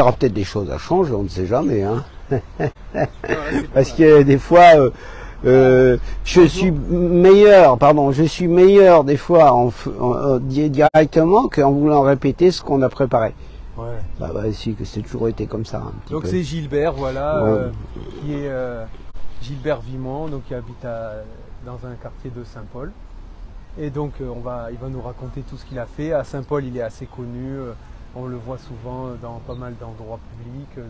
aura peut-être des choses à changer, on ne sait jamais. Hein. Parce que des fois, je suis meilleur des fois directement qu'en voulant répéter ce qu'on a préparé. Ouais. Bah si, que c'est toujours été comme ça. Un petit donc peu. c'est Gilbert, voilà, Ouais. qui est Gilbert Vimont, donc qui habite dans un quartier de Saint-Paul. Et donc il va nous raconter tout ce qu'il a fait. À Saint-Paul, il est assez connu, on le voit souvent dans pas mal d'endroits publics.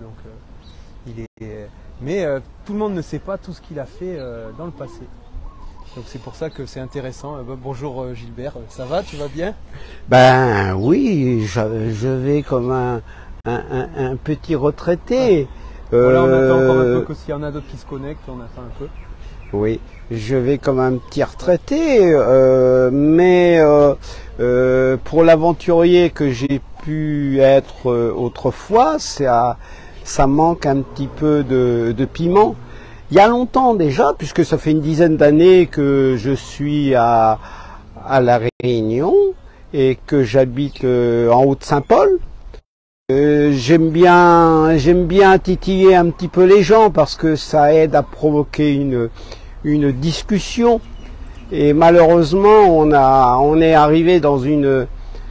Mais tout le monde ne sait pas tout ce qu'il a fait dans le passé. Donc c'est pour ça que c'est intéressant. Bonjour Gilbert, ça va, tu vas bien? Ben oui, je vais comme un petit retraité. Voilà, on attend encore un peu que s'il y en a d'autres qui se connectent, on attend un peu. Oui, je vais comme un petit retraité, mais pour l'aventurier que j'ai pu être autrefois, ça manque un petit peu de piment. Il y a longtemps déjà, puisque ça fait une dizaine d'années que je suis à La Réunion et que j'habite en Haute-Saint-Paul. J'aime bien titiller un petit peu les gens parce que ça aide à provoquer une discussion. Et malheureusement, on est arrivé dans une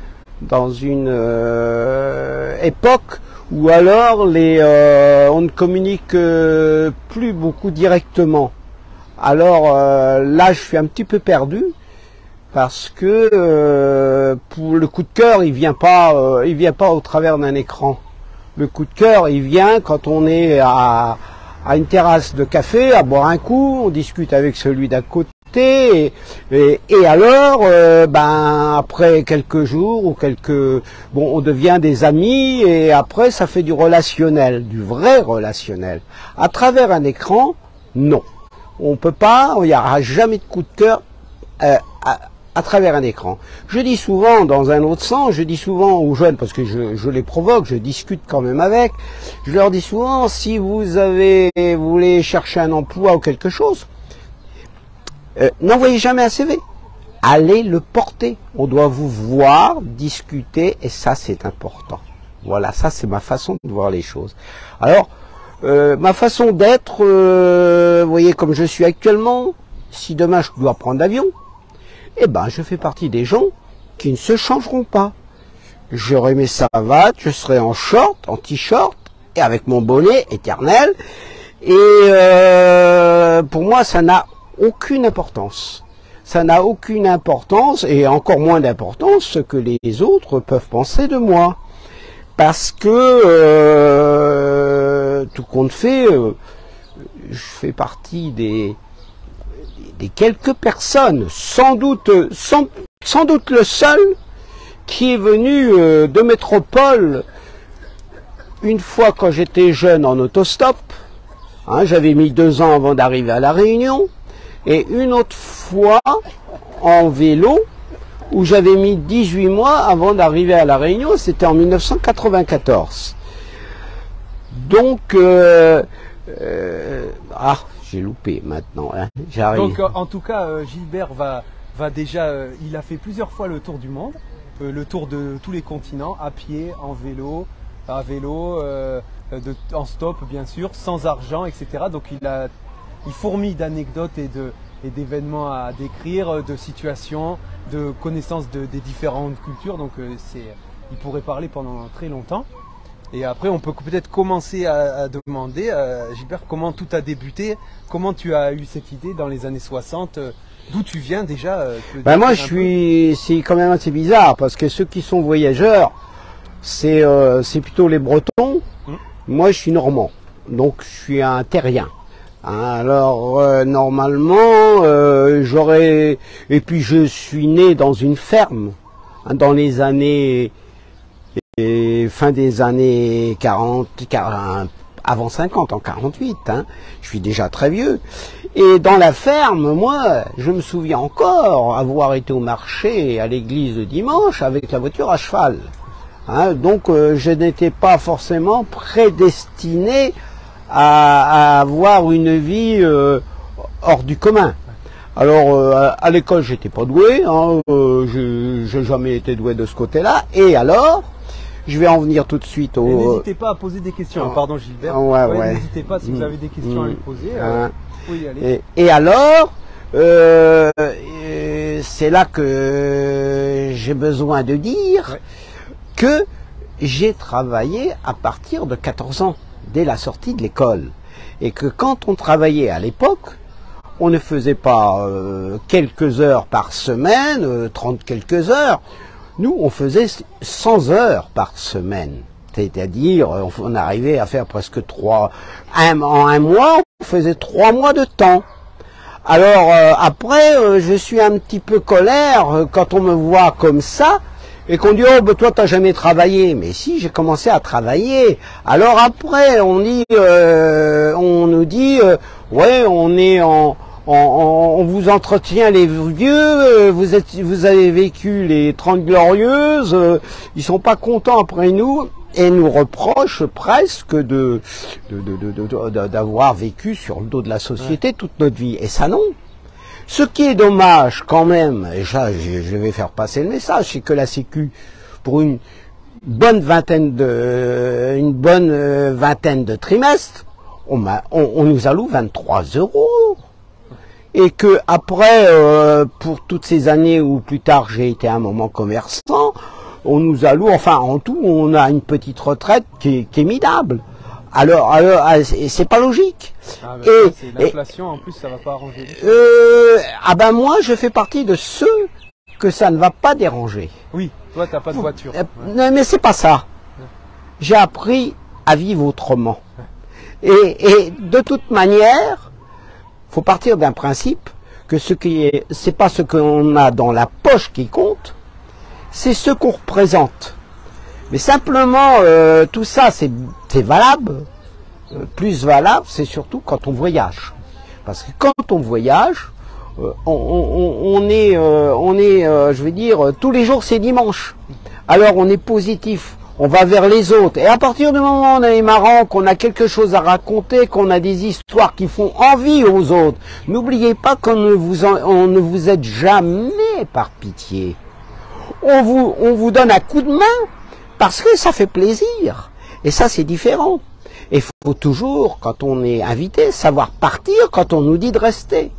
époque où alors on ne communique plus beaucoup directement. Alors là, je suis un petit peu perdu parce que pour le coup de cœur, il vient pas au travers d'un écran. Le coup de cœur, il vient quand on est à une terrasse de café, à boire un coup, on discute avec celui d'à côté. Et alors, après quelques jours ou on devient des amis et après ça fait du relationnel, du vrai relationnel. À travers un écran, non, on peut pas, il n'y aura jamais de coup de cœur à travers un écran. Je dis souvent, dans un autre sens, je dis souvent aux jeunes, parce que je les provoque, je discute quand même avec, je leur dis souvent, si vous voulez chercher un emploi ou quelque chose, n'envoyez jamais un CV. Allez le porter. On doit vous voir, discuter, et ça c'est important. Voilà, ça c'est ma façon de voir les choses. Alors, ma façon d'être, vous voyez comme je suis actuellement, si demain je dois prendre l'avion, eh ben je fais partie des gens qui ne se changeront pas. J'aurai mes savates, je serai en short, en t-shirt, et avec mon bonnet éternel, et pour moi ça n'a aucune importance. Ça n'a aucune importance et encore moins d'importance ce que les autres peuvent penser de moi. Parce que, tout compte fait, je fais partie des quelques personnes, sans doute le seul, qui est venu de métropole une fois quand j'étais jeune en autostop. Hein, j'avais mis 2 ans avant d'arriver à La Réunion. Et une autre fois en vélo, où j'avais mis 18 mois avant d'arriver à La Réunion, c'était en 1994. Donc, j'ai loupé maintenant, hein, j'arrive. Donc en tout cas, Gilbert va déjà, il a fait plusieurs fois le tour du monde, le tour de tous les continents, à pied, en vélo, en stop bien sûr, sans argent, etc. Donc il fourmille d'anecdotes et d'événements à décrire, de situations, de connaissances des différentes cultures. Donc il pourrait parler pendant très longtemps. Et après, on peut peut-être commencer à demander, Gilbert, comment tout a débuté, comment tu as eu cette idée dans les années 60, d'où tu viens déjà moi, c'est quand même assez bizarre, parce que ceux qui sont voyageurs, c'est plutôt les Bretons. Moi, je suis normand, donc je suis un terrien. Alors normalement et puis je suis né dans une ferme dans les années fin des années 40 avant 50 en 48, je suis déjà très vieux et dans la ferme, moi je me souviens encore avoir été au marché à l'église le dimanche avec la voiture à cheval, donc je n'étais pas forcément prédestiné à avoir une vie hors du commun. Alors à l'école j'étais pas doué, j'ai jamais été doué de ce côté-là. Et alors Je vais en venir tout de suite Et n'hésitez pas à poser des questions. Pardon Gilbert. Ouais. N'hésitez pas si vous avez des questions à lui poser. Oui, allez. Et alors, c'est là que j'ai besoin de dire que j'ai travaillé à partir de 14 ans, dès la sortie de l'école. Et que quand on travaillait à l'époque, on ne faisait pas quelques heures par semaine, 30 quelques heures. Nous, on faisait 100 heures par semaine. C'est-à-dire, on arrivait à faire presque en un mois, on faisait 3 mois de temps. Alors, après, je suis un petit peu colère quand on me voit comme ça, et qu'on dit, oh, ben toi, t'as jamais travaillé. Mais si, j'ai commencé à travailler. Alors après, on nous dit, ouais, on vous entretient les vieux, vous avez vécu les 30 glorieuses, ils sont pas contents après nous, et nous reprochent presque d'avoir vécu sur le dos de la société toute notre vie. Et ça, non. Ce qui est dommage quand même, et ça, je vais faire passer le message, c'est que la Sécu, pour une bonne vingtaine de trimestres, on nous alloue 23 €. Et que après, pour toutes ces années où plus tard j'ai été un moment commerçant, on nous alloue, enfin en tout, on a une petite retraite qui est minable. Alors c'est pas logique. Ah ben, c'est l'inflation, en plus ça va pas arranger. Ah ben moi je fais partie de ceux que ça ne va pas déranger. Oui, toi t'as pas de voiture. Mais c'est pas ça. J'ai appris à vivre autrement. Et de toute manière, faut partir d'un principe que c'est pas ce qu'on a dans la poche qui compte, c'est ce qu'on représente. Mais simplement, tout ça, c'est valable. Plus valable, c'est surtout quand on voyage. Parce que quand on voyage, on est, je veux dire, tous les jours c'est dimanche. Alors on est positif, on va vers les autres. Et à partir du moment où on est marrant, qu'on a quelque chose à raconter, qu'on a des histoires qui font envie aux autres, n'oubliez pas qu'on ne vous aide jamais par pitié. On vous donne un coup de main parce que ça fait plaisir. Et ça, c'est différent. Et il faut toujours, quand on est invité, savoir partir quand on nous dit de rester.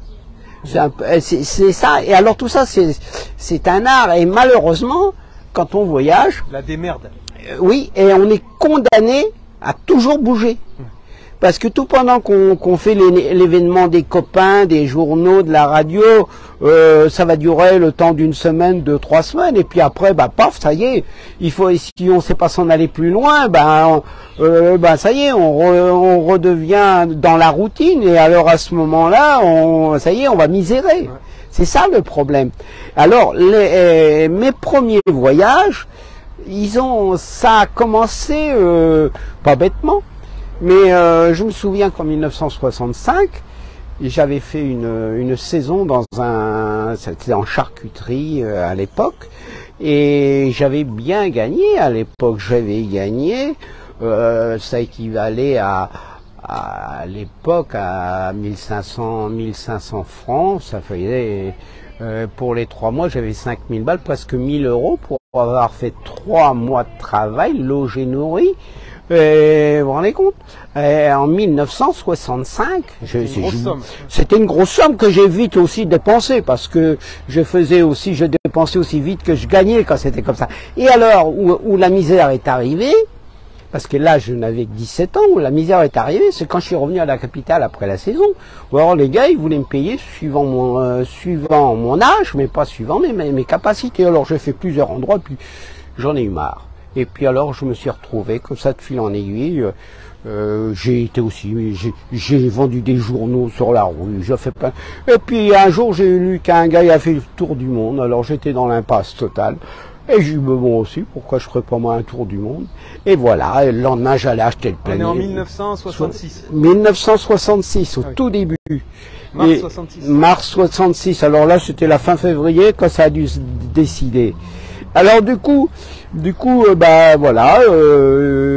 C'est ça. Et alors tout ça, c'est un art. Et malheureusement, quand on voyage... La démerde. Oui, et on est condamné à toujours bouger. Parce que tout pendant qu'on fait l'événement des copains, des journaux, de la radio, ça va durer le temps d'une semaine, 2-3 semaines, et puis après, bah paf, ça y est. Si on ne sait pas s'en aller plus loin, ça y est, on redevient dans la routine, et alors à ce moment-là, ça y est, on va misérer. C'est ça le problème. Alors, mes premiers voyages, ça a commencé pas bêtement. Mais je me souviens qu'en 1965, j'avais fait une saison c'était en charcuterie à l'époque, et j'avais bien gagné à l'époque. J'avais gagné, ça équivalait à l'époque à 1500 francs. Ça faisait pour les 3 mois, j'avais 5000 balles, presque 1000 € pour avoir fait 3 mois de travail, logé, nourri. Vous vous rendez compte, en 1965, c'était une grosse somme que j'ai vite aussi dépensée, parce que je dépensais aussi vite que je gagnais quand c'était comme ça. Et alors, où la misère est arrivée, parce que là je n'avais que 17 ans, où la misère est arrivée, c'est quand je suis revenu à la capitale après la saison, où alors les gars ils voulaient me payer suivant mon âge, mais pas suivant mes capacités. Alors j'ai fait plusieurs endroits, puis j'en ai eu marre. Et puis alors je me suis retrouvé comme ça de fil en aiguille. J'ai vendu des journaux sur la rue, j'ai fait plein. Et puis un jour j'ai lu qu'un gars a fait le tour du monde. Alors j'étais dans l'impasse totale. Et j'ai dit bon aussi, pourquoi je ferais pas moi un tour du monde? Et voilà, et le lendemain j'allais acheter le panier. On est en 1966. 1966, au tout début. Mars 66. Mars 66. Alors là c'était la fin février quand ça a dû se décider. Alors du coup, voilà,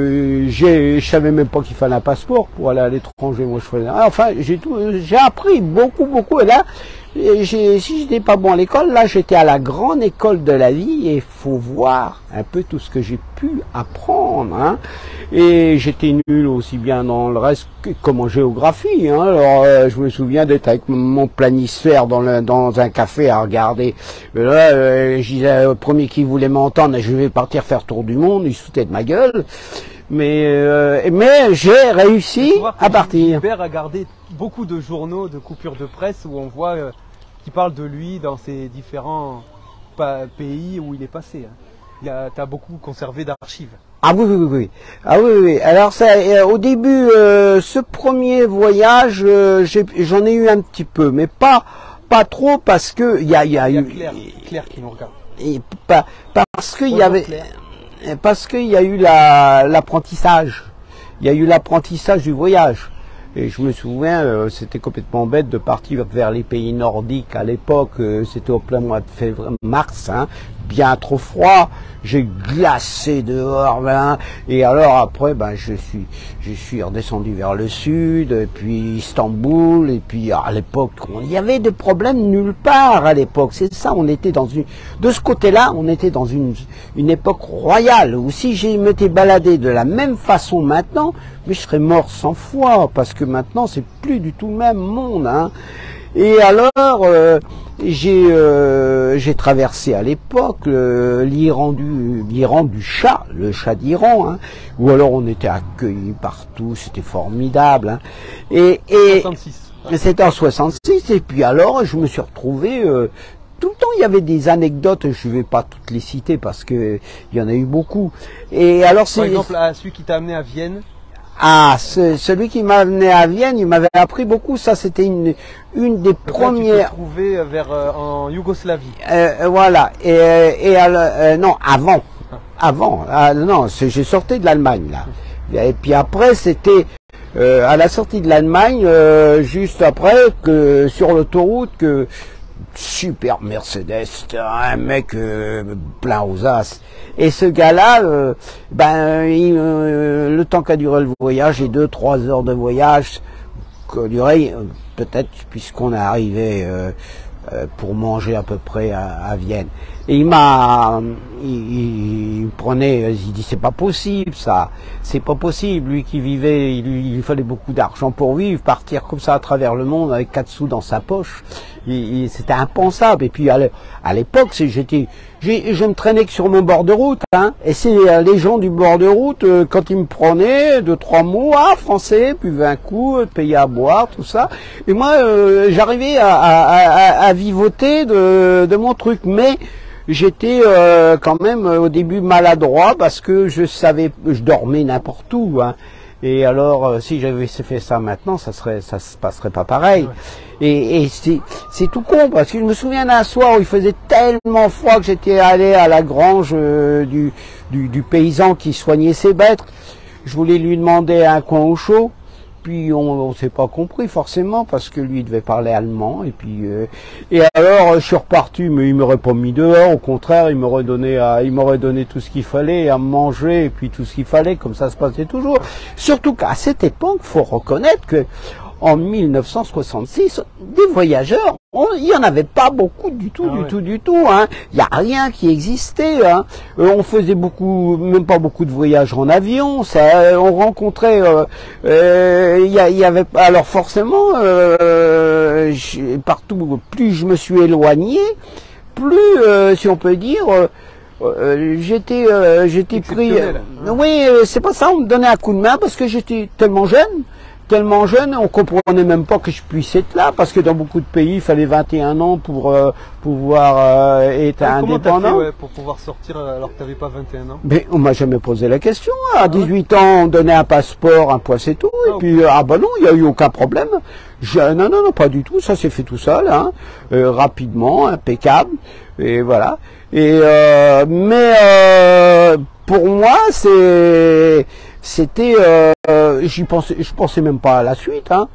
je savais même pas qu'il fallait un passeport pour aller à l'étranger. Moi, je faisais. Enfin, j'ai appris beaucoup. Et là, si j'étais pas bon à l'école, là, j'étais à la grande école de la vie et faut voir un peu tout ce que j'ai pu apprendre. Hein. Et j'étais nul aussi bien dans le reste que comme en géographie. Hein. Alors, je me souviens d'être avec mon planisphère dans un café à regarder. Là, je disais au premier qui voulait m'entendre, je vais partir faire tour du monde. Il se foutait de ma gueule. Mais j'ai réussi à partir. Gilbert a gardé beaucoup de journaux, de coupures de presse où on voit qui parlent de lui dans ces différents pays où il est passé. Tu as beaucoup conservé d'archives. Ah oui. Ah oui. Alors ça, au début, ce premier voyage, j'en ai eu un petit peu, mais pas trop parce que il y a eu Claire qui nous regarde. Et parce qu'il y avait. Parce qu'il y a eu l'apprentissage. Il y a eu l'apprentissage du voyage. Et je me souviens, c'était complètement bête de partir vers les pays nordiques à l'époque. C'était au plein mois de février, mars, hein, bien trop froid. J'ai glacé dehors, hein, et alors après, ben je suis redescendu vers le sud, et puis Istanbul, et puis à l'époque, il y avait des problèmes nulle part à l'époque. C'est ça, on était de ce côté-là, on était dans une époque royale. Où si je m'étais baladé de la même façon maintenant, mais je serais mort 100 fois, parce que maintenant c'est plus du tout le même monde, hein. Et alors, j'ai traversé à l'époque l'Iran du Shah, le Shah d'Iran, hein, où alors on était accueillis partout, c'était formidable. Hein. Et 66. C'était en 66, et puis alors je me suis retrouvé... tout le temps, il y avait des anecdotes, je ne vais pas toutes les citer parce que il y en a eu beaucoup. Et alors, par exemple, celui qui t'a amené à Vienne. Ah, celui qui m'a amené à Vienne, il m'avait appris beaucoup. Ça, c'était une des donc premières. Là, tu t'es trouvé en Yougoslavie. Voilà. Non, avant. Non, j'ai sorti de l'Allemagne là. Et puis après, c'était à la sortie de l'Allemagne, juste après que sur l'autoroute que super Mercedes, un mec plein aux as. Et ce gars-là, le temps qu'a duré le voyage, et 2-3 heures de voyage, qu'a duré peut-être puisqu'on est arrivé pour manger à peu près à Vienne. Et il prenait, il dit c'est pas possible ça, c'est pas possible. Lui qui vivait, il lui fallait beaucoup d'argent pour vivre, partir comme ça à travers le monde avec 4 sous dans sa poche, c'était impensable. Et puis à l'époque, je me traînais que sur mon bord de route, hein, et c'est les gens du bord de route, quand ils me prenaient 2-3 mots, français, puis 20 coups, payer à boire, tout ça. Et moi, j'arrivais à vivoter de mon truc, mais j'étais quand même au début maladroit parce que je dormais n'importe où. Hein. Et alors, si j'avais fait ça maintenant, ça se passerait pas pareil. Ouais. Et c'est tout con parce que je me souviens d'un soir où il faisait tellement froid que j'étais allé à la grange du paysan qui soignait ses bêtes. Je voulais lui demander un coin au chaud. Puis on s'est pas compris forcément parce que lui il devait parler allemand et alors je suis reparti, mais il m'aurait pas mis dehors, au contraire il m'aurait donné tout ce qu'il fallait à manger et puis tout ce qu'il fallait, comme ça se passait toujours. Surtout qu'à cette époque, faut reconnaître que en 1966, des voyageurs, il n'y en avait pas beaucoup du tout. Hein. Il n'y a rien qui existait. Hein. On faisait même pas beaucoup de voyages en avion. On rencontrait. Il y avait alors forcément partout. Plus je me suis éloigné, plus, si on peut dire. J'étais pris. Oui, c'est pas ça. On me donnait un coup de main parce que j'étais tellement jeune, on comprenait même pas que je puisse être là, parce que dans beaucoup de pays, il fallait 21 ans pour pouvoir être indépendant. Comment t'as fait, pour pouvoir sortir alors que tu n'avais pas 21 ans? Mais on m'a jamais posé la question. À 18 ans, on donnait un passeport, un point, c'est tout. Et puis, non, il n'y a eu aucun problème. Non, pas du tout. Ça s'est fait tout seul, hein, rapidement, impeccable. Et voilà. Et pour moi, c'était je pensais même pas à la suite, hein.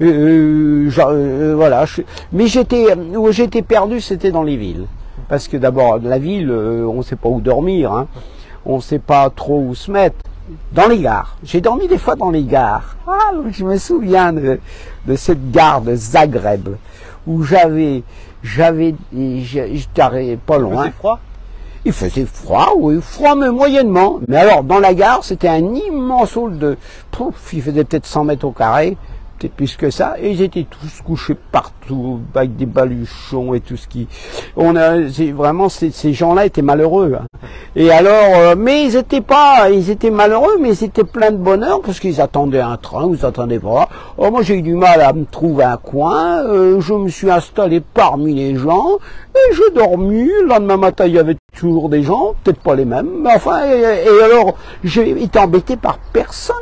Voilà. Mais où j'étais perdu, c'était dans les villes, parce que d'abord la ville, on sait pas où dormir, hein. On sait pas trop où se mettre. dans les gares. J'ai dormi des fois dans les gares. Ah, je me souviens de cette gare de Zagreb où j'étais pas loin. Il faisait froid? Il faisait froid, oui, froid mais moyennement. Mais alors, dans la gare, c'était un immense hall de... Pouf, il faisait peut-être 100 mètres au carré, peut-être plus que ça, et ils étaient tous couchés partout, avec des baluchons et tout ce qui... Vraiment, ces gens-là étaient malheureux. Hein. Et alors, mais ils étaient malheureux, mais ils étaient pleins de bonheur, parce qu'ils attendaient un train, ou ils attendaient pas. Oh, moi, j'ai eu du mal à me trouver un coin, je me suis installé parmi les gens, et j'ai dormi. Le lendemain matin, il y avait toujours des gens, peut-être pas les mêmes, mais enfin, et alors, j'ai été embêté par personne.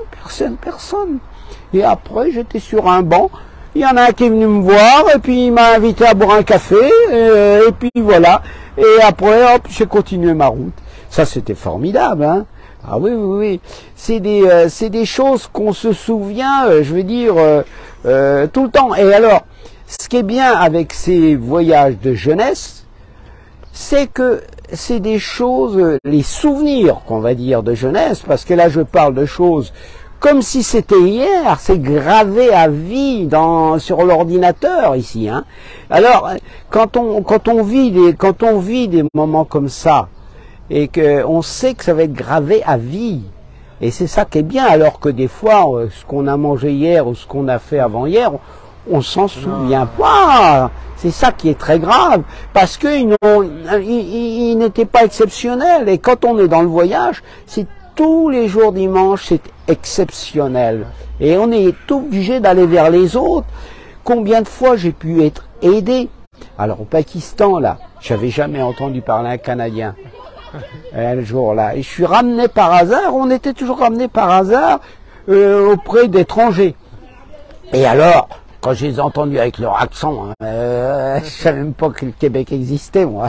Et après, j'étais sur un banc, il y en a un qui est venu me voir, et puis il m'a invité à boire un café, et puis voilà. Et après, hop, j'ai continué ma route. Ça, c'était formidable, hein. Ah oui, oui, oui. C'est des choses qu'on se souvient, je veux dire, tout le temps. Et alors, ce qui est bien avec ces voyages de jeunesse, c'est que c'est des choses, les souvenirs qu'on va dire de jeunesse, parce que là je parle de choses comme si c'était hier, c'est gravé à vie sur l'ordinateur ici. Hein. Alors quand on vit des moments comme ça et qu'on sait que ça va être gravé à vie, et c'est ça qui est bien, alors que des fois ce qu'on a mangé hier ou ce qu'on a fait avant-hier, on s'en souvient pas. C'est ça qui est très grave, parce qu'ils n'étaient pas exceptionnels. Et quand on est dans le voyage, c'est tous les jours dimanche, c'est exceptionnel. Et on est obligé d'aller vers les autres. Combien de fois j'ai pu être aidé? Alors au Pakistan, là, j'avais jamais entendu parler un Canadien. Un jour là, et je suis ramené par hasard. On était toujours ramené par hasard auprès d'étrangers. Et alors, quand je les ai entendus avec leur accent, je savais même pas que le Québec existait, moi.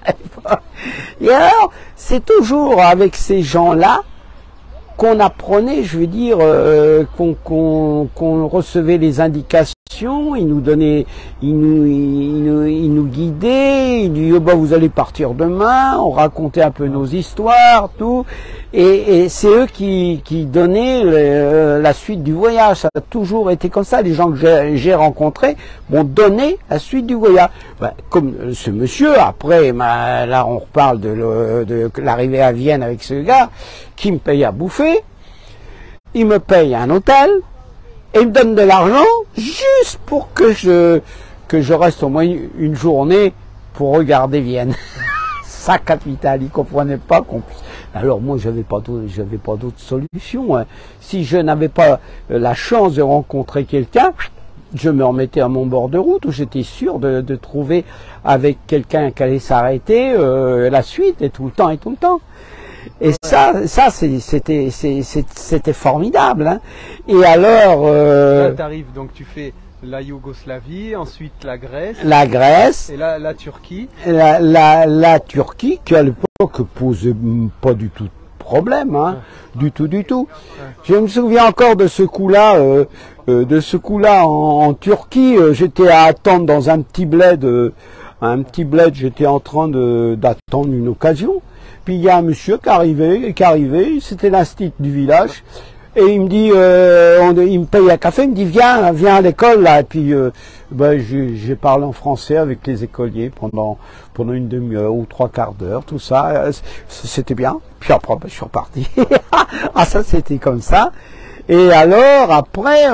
Et alors, c'est toujours avec ces gens-là qu'on apprenait, je veux dire, qu'on recevait les indications, ils nous donnaient, ils nous guidaient, ils disaient, oh bah, vous allez partir demain, on racontait un peu nos histoires, tout, et c'est eux qui donnaient la suite du voyage. Ça a toujours été comme ça. Les gens que j'ai rencontrés m'ont donné la suite du voyage. Ben, comme ce monsieur, après, là on reparle de l'arrivée à Vienne avec ce gars, qui me paye à bouffer, il me paye un hôtel, et il me donne de l'argent juste pour que je reste au moins une journée pour regarder Vienne, sa capitale. Il comprenait pas qu'on puisse. Alors moi, j'avais pas d'autre solution. Hein. Si je n'avais pas la chance de rencontrer quelqu'un, je me remettais à mon bord de route où j'étais sûr de trouver avec quelqu'un qui allait s'arrêter la suite et tout le temps. Et ça c'était formidable. Hein. Et alors... Là, t'arrives, donc tu fais la Yougoslavie, ensuite la Grèce. La Grèce. Et là, la Turquie. La Turquie, qui à l'époque posait pas du tout de problème, hein. Ouais. Du tout. Ouais. Je me souviens encore de ce coup-là, en Turquie. J'étais à attendre dans un petit bled, j'étais en train d'attendre une occasion. Puis il y a un monsieur qui arrivait, c'était l'instit du village, et il me dit, il me paye un café, il me dit viens à l'école là, et puis j'ai parlé en français avec les écoliers pendant une demi-heure ou 3/4 d'heure, tout ça, c'était bien. Puis après je suis reparti. Ah ça c'était comme ça. Et alors après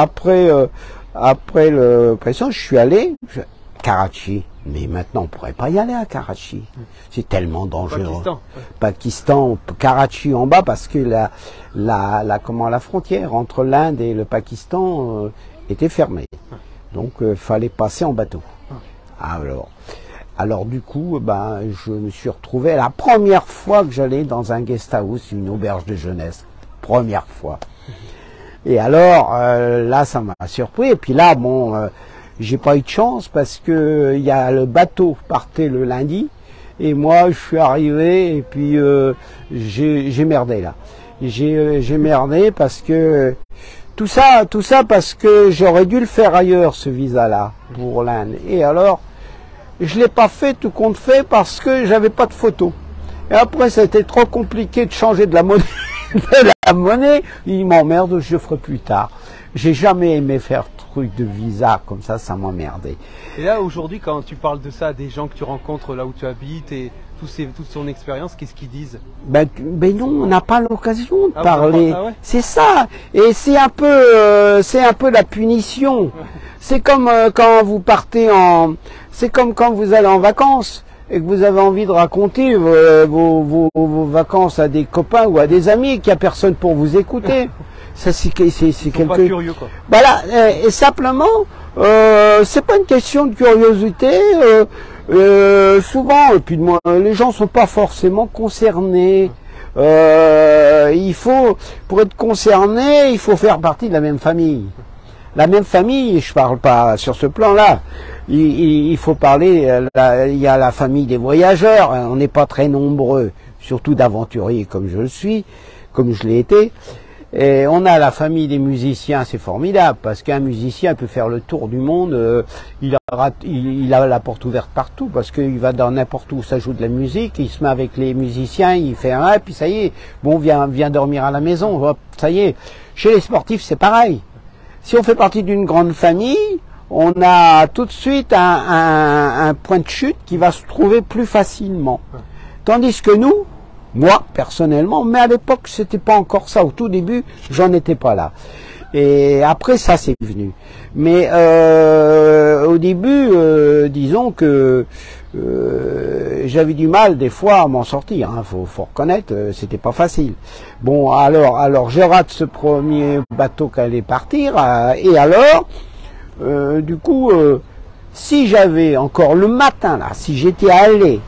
le président, je suis allé Karachi. Mais maintenant, on pourrait pas y aller à Karachi. C'est tellement dangereux. Pakistan, Karachi en bas, parce que la frontière entre l'Inde et le Pakistan était fermée. Donc, fallait passer en bateau. Alors du coup, je me suis retrouvé la première fois que j'allais dans un guest house, une auberge de jeunesse. Première fois. Et alors, là, ça m'a surpris. Et puis là, bon... j'ai pas eu de chance parce que il y a le bateau partait le lundi et moi je suis arrivé et puis j'ai merdé là. J'ai merdé parce que tout ça parce que j'aurais dû le faire ailleurs ce visa là pour l'Inde. Et alors je l'ai pas fait tout compte fait parce que j'avais pas de photo. Et après ça a été trop compliqué de changer de la monnaie. de la monnaie, il m'emmerde, je le ferai plus tard. J'ai jamais aimé faire truc de visa comme ça m'emmerdait. Et là, aujourd'hui, quand tu parles de ça à des gens que tu rencontres là où tu habites et toute son expérience, qu'est-ce qu'ils disent? Ben non, on n'a pas l'occasion de Ah, parler. Ah ouais. C'est ça. Et c'est un peu la punition. C'est comme quand vous partez c'est comme quand vous allez en vacances et que vous avez envie de raconter vos vacances à des copains ou à des amis, qu'il n'y a personne pour vous écouter. Ça, c'est quelque... pas curieux, quoi. Voilà. Et simplement, c'est pas une question de curiosité. Souvent, et puis les gens sont pas forcément concernés. Pour être concerné, il faut faire partie de la même famille. La même famille, je parle pas sur ce plan-là. Il faut parler, il y a la famille des voyageurs, on n'est pas très nombreux, surtout d'aventuriers comme je le suis, comme je l'ai été. Et on a la famille des musiciens, c'est formidable, parce qu'un musicien peut faire le tour du monde, il a la porte ouverte partout, parce qu'il va dans n'importe où ça joue de la musique, il se met avec les musiciens, il fait un et puis ça y est, bon, viens dormir à la maison, hop, ça y est. Chez les sportifs, c'est pareil. Si on fait partie d'une grande famille, on a tout de suite un point de chute qui va se trouver plus facilement. Tandis que nous, moi, personnellement, mais à l'époque, c'était pas encore ça. Au tout début, j'en étais pas là. Et après, ça, c'est venu. Mais au début, disons que j'avais du mal, des fois, à m'en sortir. Hein, faut reconnaître, c'était pas facile. Bon, alors, je rate ce premier bateau qui allait partir. Et alors, du coup, si j'avais encore le matin, là, si j'étais allé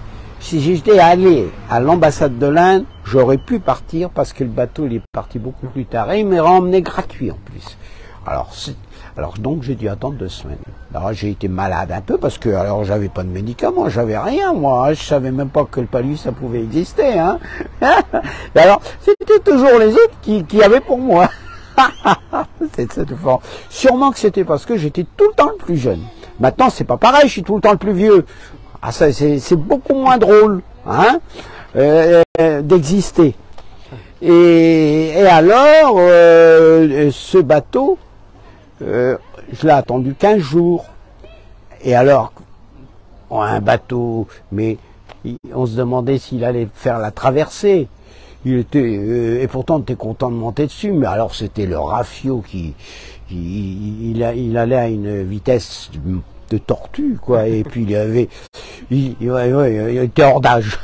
à l'ambassade de l'Inde, j'aurais pu partir parce que le bateau il est parti beaucoup plus tard et il m'a emmené gratuit en plus. Alors donc j'ai dû attendre 2 semaines. Alors j'ai été malade un peu parce que alors j'avais pas de médicaments, j'avais rien moi, je savais même pas que le palud ça pouvait exister. Hein. Et alors c'était toujours les autres qui avaient pour moi. Sûrement que c'était parce que j'étais tout le temps le plus jeune. Maintenant c'est pas pareil, je suis tout le temps le plus vieux. Ah ça c'est beaucoup moins drôle, hein, d'exister. Et alors ce bateau, je l'ai attendu 15 jours. Et alors, un bateau, mais on se demandait s'il allait faire la traversée. Il était, et pourtant on était content de monter dessus, mais alors c'était le rafio il allait à une vitesse de tortue, quoi, et puis il était hors d'âge.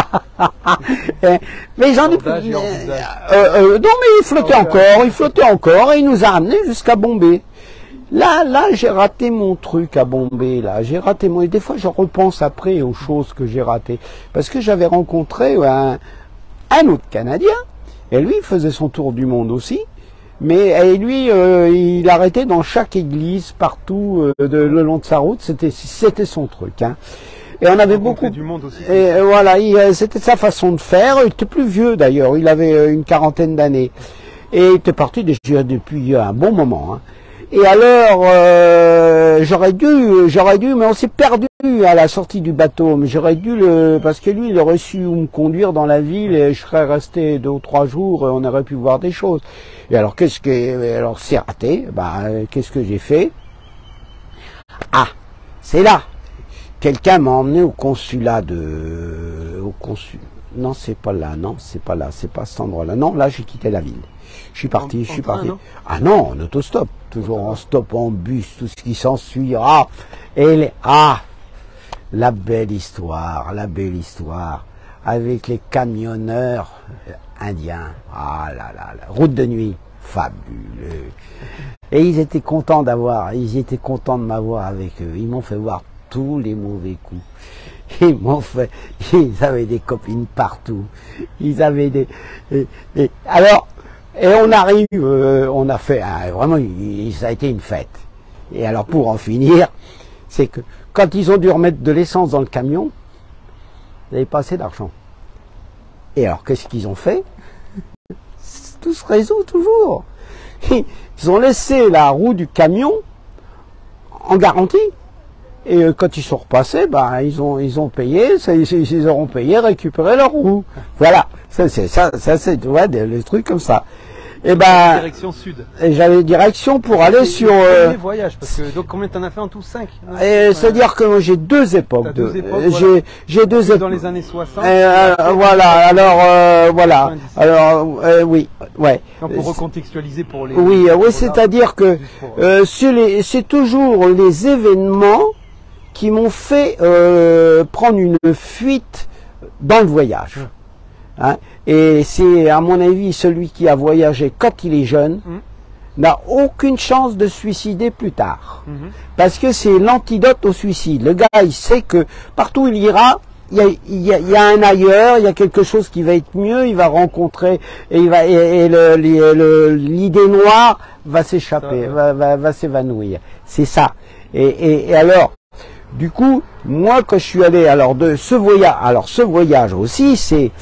Mais j'en ai plus. Non, mais il flottait encore, et il nous a amenés jusqu'à Bombay. Là, j'ai raté mon truc à Bombay, là. J'ai raté et des fois, je repense après aux choses que j'ai ratées. Parce que j'avais rencontré un autre Canadien, et lui, il faisait son tour du monde aussi. Mais lui, il arrêtait dans chaque église, partout, le long de sa route. C'était son truc. Hein. Et on avait beaucoup du monde aussi. Et voilà, c'était sa façon de faire. Il était plus vieux d'ailleurs. Il avait une 40aine d'années. Et il était parti déjà depuis un bon moment. Hein. Et alors, j'aurais dû, mais on s'est perdu à la sortie du bateau. Mais j'aurais dû parce que lui, il aurait su me conduire dans la ville et je serais resté 2 ou 3 jours et on aurait pu voir des choses. Et alors, alors c'est raté. Qu'est-ce que j'ai fait? Ah, c'est là. Quelqu'un m'a emmené au consulat non, c'est pas là, c'est pas cet endroit-là. Non, là, j'ai quitté la ville. Je suis parti. Non, ah non, en autostop. Toujours en stop, en bus, tout ce qui s'ensuit. La belle histoire. Avec les camionneurs indiens. Ah là, route de nuit. Fabuleux. Et ils étaient contents de m'avoir avec eux. Ils m'ont fait voir tous les mauvais coups. Ils avaient des copines partout. Ils avaient et on arrive, on a fait, vraiment, ça a été une fête. Et alors pour en finir, c'est que quand ils ont dû remettre de l'essence dans le camion, ils n'avaient pas assez d'argent. Et alors qu'est-ce qu'ils ont fait? Tout se résout toujours. Ils ont laissé la roue du camion en garantie. Et quand ils sont repassés, ben ils ont payé, ils auront payé, récupéré leur roue. Voilà, ça c'est tu vois des trucs comme ça. Et ben direction sud. Et j'avais direction pour aller sur les voyages, parce que donc combien t'en as fait en tout? 5? C'est-à-dire que moi j'ai deux époques. J'ai deux époques. Dans les années 60. Voilà. Alors voilà. Alors oui, ouais. Donc pour recontextualiser pour les. Oui, c'est-à-dire que c'est toujours les événements qui m'ont fait prendre une fuite dans le voyage. Hein, et c'est à mon avis celui qui a voyagé quand il est jeune n'a aucune chance de se suicider plus tard. Parce que c'est l'antidote au suicide. Le gars il sait que partout où il ira, il y a un ailleurs, il y a quelque chose qui va être mieux, il va rencontrer et l'idée noire va s'échapper, va s'évanouir. C'est ça. Et alors du coup, moi quand je suis allé de ce voyage aussi, c'est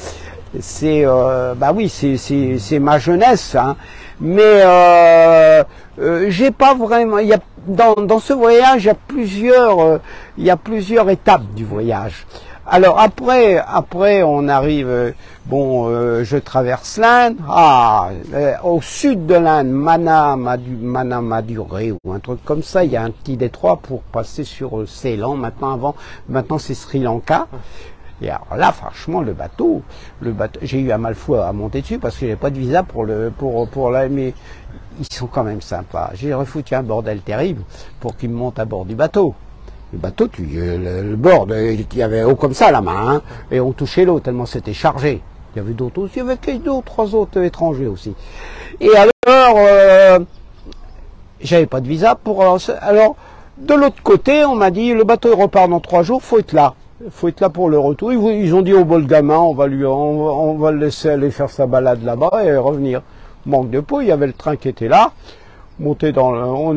ma jeunesse, hein. Mais j'ai pas vraiment. Il y a dans ce voyage, il y a plusieurs étapes du voyage. Alors après on arrive. Je traverse l'Inde. Au sud de l'Inde, Manama-Maduré ou un truc comme ça. Il y a un petit détroit pour passer sur Ceylan. Maintenant c'est Sri Lanka. Et alors là, franchement, le bateau, j'ai eu un mal fou à monter dessus parce que j'avais pas de visa pour là, mais ils sont quand même sympas. J'ai refoutu un bordel terrible pour qu'ils me montent à bord du bateau. Le bateau, le bord, il y avait haut comme ça la main, hein, et on touchait l'eau tellement c'était chargé. Il y avait d'autres aussi, il y avait 2 ou 3 autres étrangers aussi. Et alors, j'avais pas de visa alors, de l'autre côté, on m'a dit, le bateau repart dans 3 jours, faut être là pour le retour. Ils ont dit au bol gamin, on va le laisser aller faire sa balade là-bas et revenir. Manque de peau, il y avait le train qui était là. Je montais dans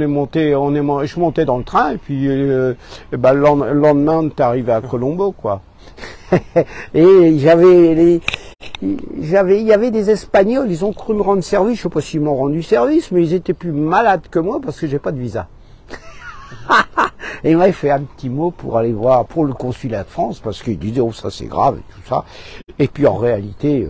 le train et puis le lendemain on est arrivé à Colombo, quoi. Et il y avait des Espagnols, ils ont cru me rendre service, je sais pas s'ils m'ont rendu service, mais ils étaient plus malades que moi parce que j'ai pas de visa. Et il m'avait fait un petit mot pour aller voir pour le consulat de France parce qu'il disait ça c'est grave et tout ça. Et puis en réalité,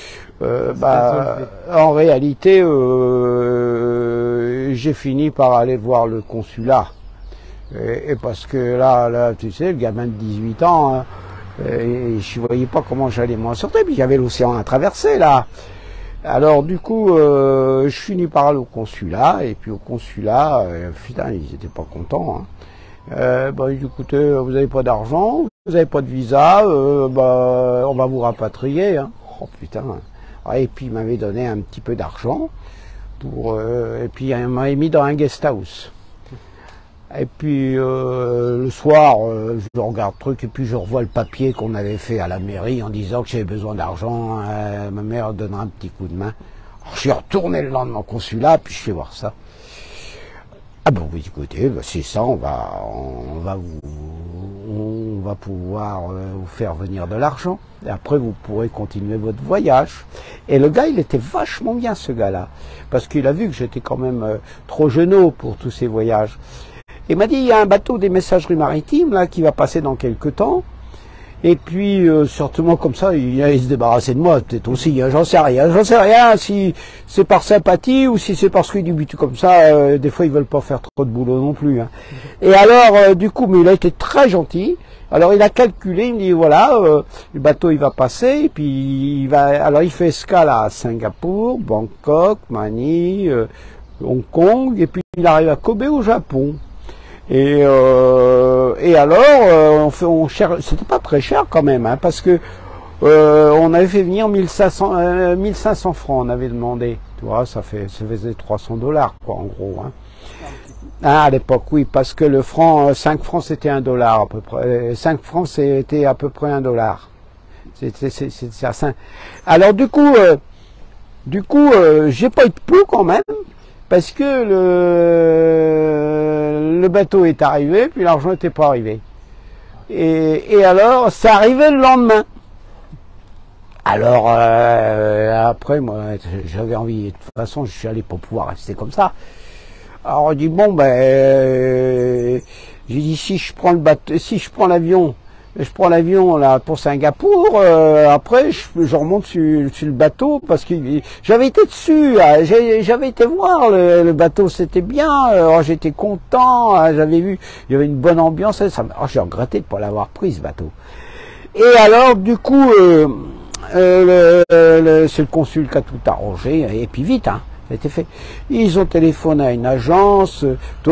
j'ai fini par aller voir le consulat. Et parce que là, tu sais, le gamin de 18 ans, hein, je ne voyais pas comment j'allais m'en sortir. Puis il y avait l'océan à traverser là. Alors du coup, je finis par aller au consulat, et puis au consulat, putain, ils étaient pas contents. Hein. Écoutez, vous n'avez pas d'argent, vous n'avez pas de visa, on va vous rapatrier. Hein. Oh putain. Et puis il m'avait donné un petit peu d'argent, et puis il m'avait mis dans un guest house. Et puis le soir, je regarde le truc et puis je revois le papier qu'on avait fait à la mairie en disant que j'avais besoin d'argent, ma mère donnera un petit coup de main. Alors, je suis retourné le lendemain au consulat, puis je fais voir ça. Ah bon, oui, écoutez, c'est ça, on va pouvoir vous faire venir de l'argent. Et après, vous pourrez continuer votre voyage. Et le gars, il était vachement bien, ce gars-là. Parce qu'il a vu que j'étais quand même trop jeunot pour tous ces voyages. Il m'a dit, il y a un bateau des messageries maritimes, là, qui va passer dans quelques temps. Et puis, certainement comme ça, il se débarrasser de moi, peut-être aussi, j'en sais rien si c'est par sympathie ou si c'est parce qu'il dit comme ça, des fois ils veulent pas faire trop de boulot non plus. Hein. Et alors, du coup, mais il a été très gentil, alors il a calculé, il me dit, voilà, le bateau il va passer, et puis il fait escale à Singapour, Bangkok, Manille, Hong Kong, et puis il arrive à Kobe au Japon. Et alors, on cherche, c'était pas très cher quand même, hein, parce que on avait fait venir 1500 francs, on avait demandé. Tu vois, ça faisait $300, quoi, en gros. Hein. Ah, à l'époque, oui, parce que le franc, 5 francs c'était $1 à peu près. 5 francs c'était à peu près $1. C'est ça. Alors du coup, j'ai pas eu de pouls quand même. Parce que le bateau est arrivé, puis l'argent n'était pas arrivé. Et alors, ça arrivait le lendemain. Alors, après, moi, j'avais envie, de toute façon, je suis allé pour pouvoir rester comme ça. Alors, on dit, bon, J'ai dit si je prends le bateau, si je prends l'avion là pour Singapour, après je remonte sur le bateau parce que j'avais été dessus, j'avais été voir le bateau, c'était bien, j'étais content, j'avais vu, il y avait une bonne ambiance, j'ai regretté de pas l'avoir pris ce bateau. Et alors du coup c'est le consul qui a tout arrangé, et puis vite, hein, ça a été fait. Ils ont téléphoné à une agence, tout,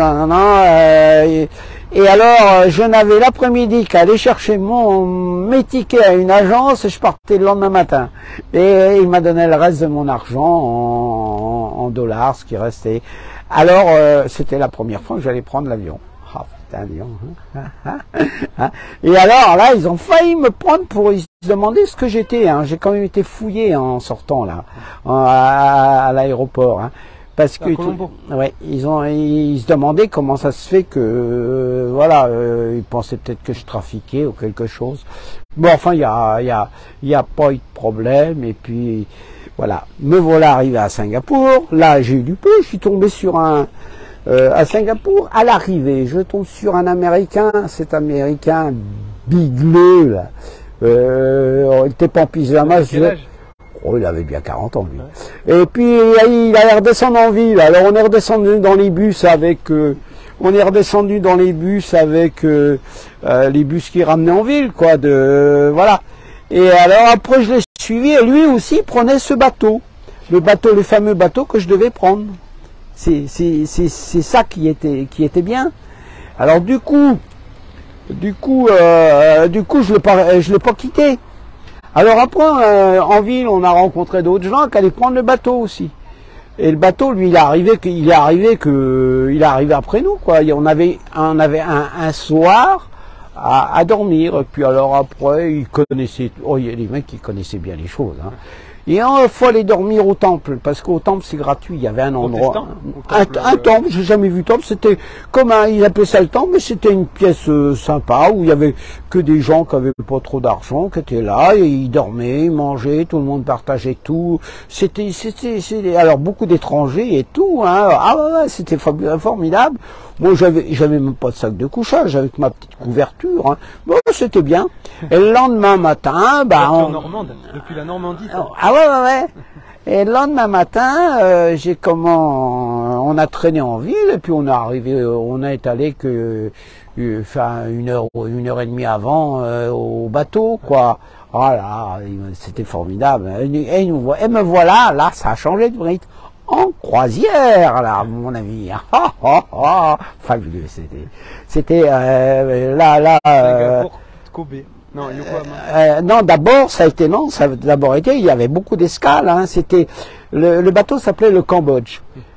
et alors je n'avais l'après-midi qu'à aller chercher mes tickets à une agence, et je partais le lendemain matin. Et il m'a donné le reste de mon argent en dollars, ce qui restait. Alors c'était la première fois que j'allais prendre l'avion. Ah, putain, Lyon, hein. Et alors là, ils ont failli me prendre pour... Ils se demandaient ce que j'étais. Hein. J'ai quand même été fouillé en sortant là, à l'aéroport. Hein. Parce que ouais, ils se demandaient comment ça se fait que voilà, ils pensaient peut-être que je trafiquais ou quelque chose. Bon, enfin, il y a pas eu de problème. Et puis voilà, me voilà arrivé à Singapour. Là, j'ai eu du peu. Je suis tombé sur à Singapour, à l'arrivée, je tombe sur un Américain, cet Américain bigleux, là. Il était pas en pyjama. Oh, il avait bien 40 ans, lui. Ouais. Et puis, il allait redescendre en ville. Alors, on est redescendu dans les bus avec, les bus qui ramenaient en ville, quoi, voilà. Et alors, après, je l'ai suivi, et lui aussi prenait ce bateau. Le fameux bateau que je devais prendre. C'est ça qui était bien. Alors du coup je l'ai pas quitté. Alors après en ville on a rencontré d'autres gens qui allaient prendre le bateau aussi. Et le bateau lui il est arrivé après nous quoi. On avait un soir à dormir. Et puis alors après il y a des mecs qui connaissaient bien les choses. Hein. Et il faut aller dormir au temple, parce qu'au temple c'est gratuit, il y avait un endroit, un temple, j'ai jamais vu temple, c'était comme ils appelaient ça le temple, mais c'était une pièce sympa, où il y avait que des gens qui avaient pas trop d'argent, qui étaient là, et ils dormaient, ils mangeaient, tout le monde partageait tout, alors beaucoup d'étrangers et tout, hein, ouais, c'était formidable. Moi j'avais même pas de sac de couchage, avec ma petite couverture, hein. Bon, c'était bien. Et le lendemain matin, depuis la Normandie. Ouais. Et le lendemain matin, on a traîné en ville et puis on est allé une heure et demie avant au bateau, quoi. Voilà, c'était formidable. Et me voilà, là, ça a changé de rythme. En croisière, là, mon ami. Fabuleux, c'était Singapour, Kobe. Non, non, d'abord, il y avait beaucoup d'escales, hein, c'était, le bateau s'appelait le Cambodge.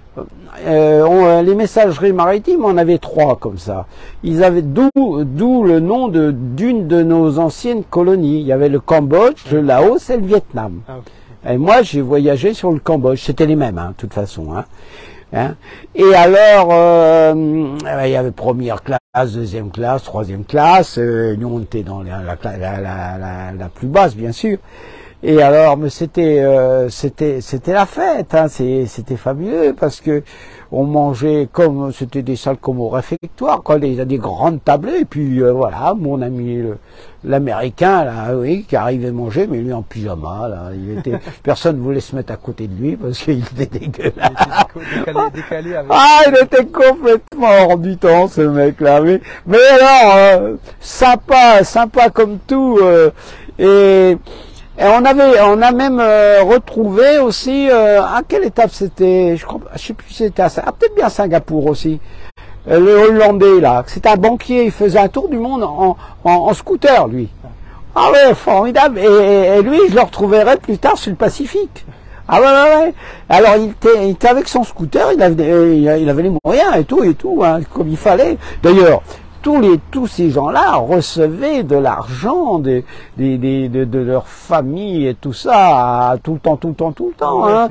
Les messageries maritimes, on avait 3 comme ça. Ils avaient, d'où le nom d'une de nos anciennes colonies. Il y avait le Cambodge, le Laos et le Vietnam. Ah, okay. Et moi, j'ai voyagé sur le Cambodge. C'était les mêmes, hein, de toute façon, hein. Et alors, il y avait première classe, deuxième classe, troisième classe. Nous, on était dans la plus basse, bien sûr. Et alors, mais c'était la fête. Hein, c'était fabuleux parce que on mangeait comme c'était des salles comme au réfectoire, quoi, des grandes tablées. Et puis voilà, mon ami l'Américain là, oui, qui arrivait manger, mais lui en pyjama là, personne ne voulait se mettre à côté de lui parce qu'il était dégueulasse. Décalé avec... il était complètement hors du temps ce mec là. Mais alors sympa comme tout. Et on a même retrouvé aussi à quelle étape c'était, je sais plus si c'était peut-être bien Singapour aussi. Le Hollandais là, c'était un banquier, il faisait un tour du monde en scooter lui. Ah ouais, formidable. Et lui, je le retrouverai plus tard sur le Pacifique. Ah ouais. Alors il était avec son scooter, il avait les moyens et tout, hein, comme il fallait. D'ailleurs, tous ces gens-là recevaient de l'argent de leur famille et tout ça, tout le temps. Hein.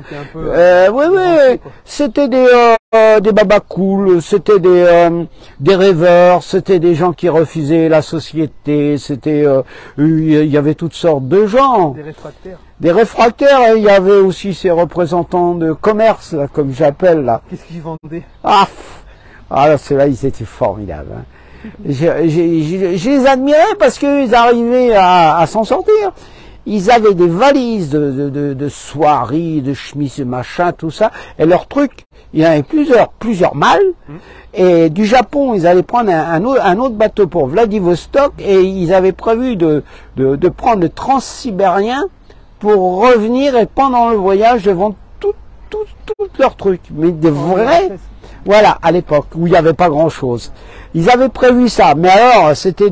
C'était des babacools, c'était des rêveurs, c'était des gens qui refusaient la société, il y avait toutes sortes de gens. Des réfractaires, il y avait aussi ces représentants de commerce, là, comme j'appelle là. Qu'est-ce qu'ils vendaient? Ceux-là, ils étaient formidables. Hein. Je les admirais parce qu'ils arrivaient à s'en sortir. Ils avaient des valises de soieries, de chemises, machin, tout ça. Et leur truc, il y en avait plusieurs malles. Et du Japon, ils allaient prendre un autre bateau pour Vladivostok. Et ils avaient prévu de prendre le transsibérien pour revenir et pendant le voyage de vendre tout leur truc. Mais des vrais, voilà, à l'époque, où il n'y avait pas grand chose. Ils avaient prévu ça. Mais alors, c'était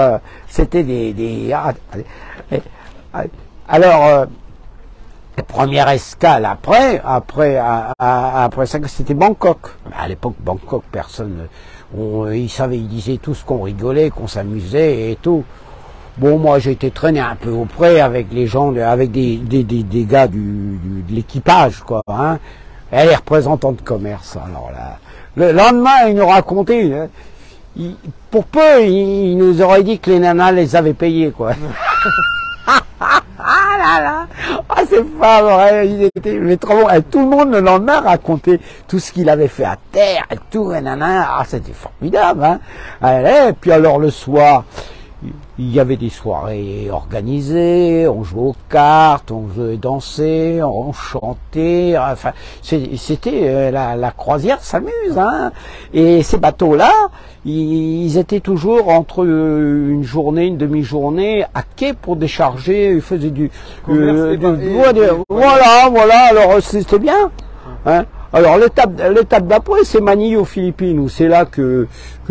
alors, la première escale après ça, c'était Bangkok. À l'époque, Bangkok, personne, ils disaient tous qu'on rigolait, qu'on s'amusait et tout. Bon, moi, j'ai été traîné un peu auprès avec les gens, avec des gars de l'équipage, quoi, hein. Et les représentants de commerce. Alors là, le lendemain, ils nous racontaient, pour peu, ils nous auraient dit que les nanas les avaient payés, quoi. Ah là là, ah c'est pas vrai, il était mais trop bon. Et tout le monde le lendemain racontait tout ce qu'il avait fait à terre et tout, et nanana. Ah c'était formidable, hein. Et puis alors le soir, il y avait des soirées organisées, on jouait aux cartes, on jouait danser, on chantait, enfin c'était la croisière s'amuse, hein. Et ces bateaux-là, ils étaient toujours entre une journée, une demi-journée à quai pour décharger, ils faisaient voilà, alors c'était bien, hein. Alors l'étape d'après, c'est Manille aux Philippines, où c'est là que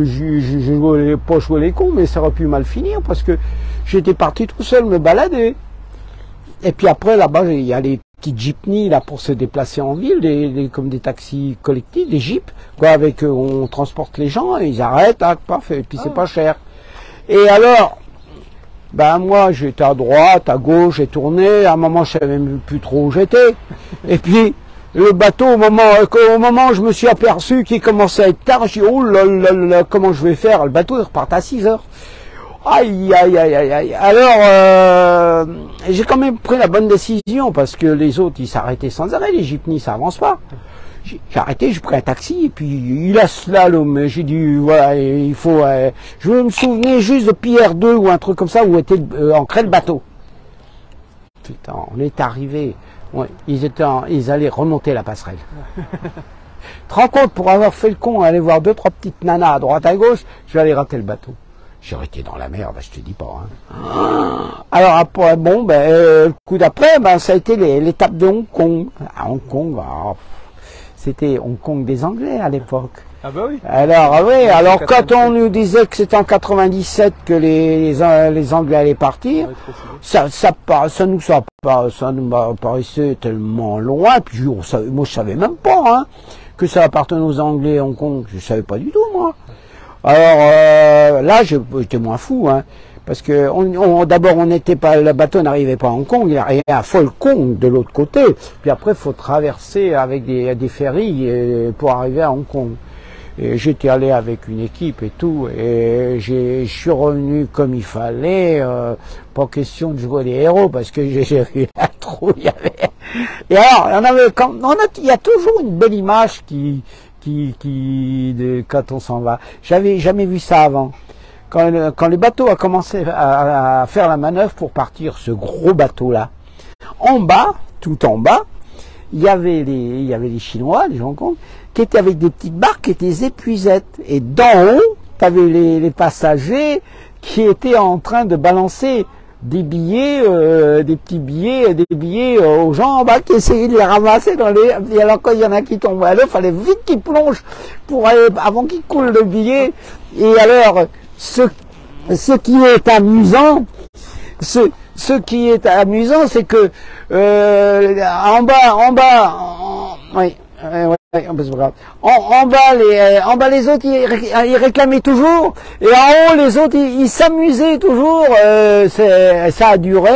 je pas joué les cons, mais ça aurait pu mal finir parce que j'étais parti tout seul me balader. Et puis après là-bas, il y a les petites jeepneys là pour se déplacer en ville, comme des taxis collectifs, des jeeps, quoi, avec on transporte les gens, et ils arrêtent, tac, parfait, et puis c'est pas cher. Et alors, ben moi j'étais à droite, à gauche, j'ai tourné, à un moment je savais même plus trop où j'étais, et puis le bateau, au moment où je me suis aperçu qu'il commençait à être tard, j'ai dit, oh là là là, comment je vais faire? Le bateau, il repart à 6 heures. Aïe, aïe, aïe, aïe, aïe. Alors, j'ai quand même pris la bonne décision, parce que les autres, ils s'arrêtaient sans arrêt, les jeepneys, ça avance pas. J'ai arrêté, j'ai pris un taxi, et puis il a slalom. J'ai dit, voilà, il faut, je me souvenais juste de Pierre 2 ou un truc comme ça, où était ancré le bateau. Putain, on est arrivé. Ouais, ils allaient remonter la passerelle. Te rends compte, pour avoir fait le con, aller voir 2-3 petites nanas à droite à gauche, je vais aller rater le bateau. J'aurais été dans la merde, je te dis pas. Hein. Alors après, bon, le coup d'après, ça a été l'étape de Hong Kong. À Hong Kong, c'était Hong Kong des Anglais à l'époque. Ah bah oui. Alors oui, alors quand on nous disait que c'était en 97 que les Anglais allaient partir, ça nous paraissait tellement loin, puis moi je savais même pas, hein, que ça appartenait aux Anglais à Hong Kong, je savais pas du tout moi. Alors là j'étais moins fou, hein, parce que d'abord on n'était pas, le bateau n'arrivait pas à Hong Kong, il arrivait à Folkong de l'autre côté, puis après il faut traverser avec des ferries pour arriver à Hong Kong. Et j'étais allé avec une équipe et tout, et je suis revenu comme il fallait, pas question de jouer les héros, parce que j'ai vu la trouille. Et alors, il y a toujours une belle image quand on s'en va. J'avais jamais vu ça avant. Quand les bateaux a commencé à faire la manœuvre pour partir, ce gros bateau-là, en bas, tout en bas, il y avait les Chinois, les Hong Kong, qui étaient avec des petites barques, qui étaient des épuisettes. Et d'en haut, tu avais les passagers qui étaient en train de balancer des billets, des petits billets, des billets aux gens en bas qui essayaient de les ramasser dans les... Et alors quand il y en a qui tombaient à l'eau, il fallait vite qu'ils plongent avant qu'ils coulent le billet. Et alors, ce qui est amusant, c'est que en bas les autres ils réclamaient toujours, et en haut les autres ils s'amusaient toujours. Ça a duré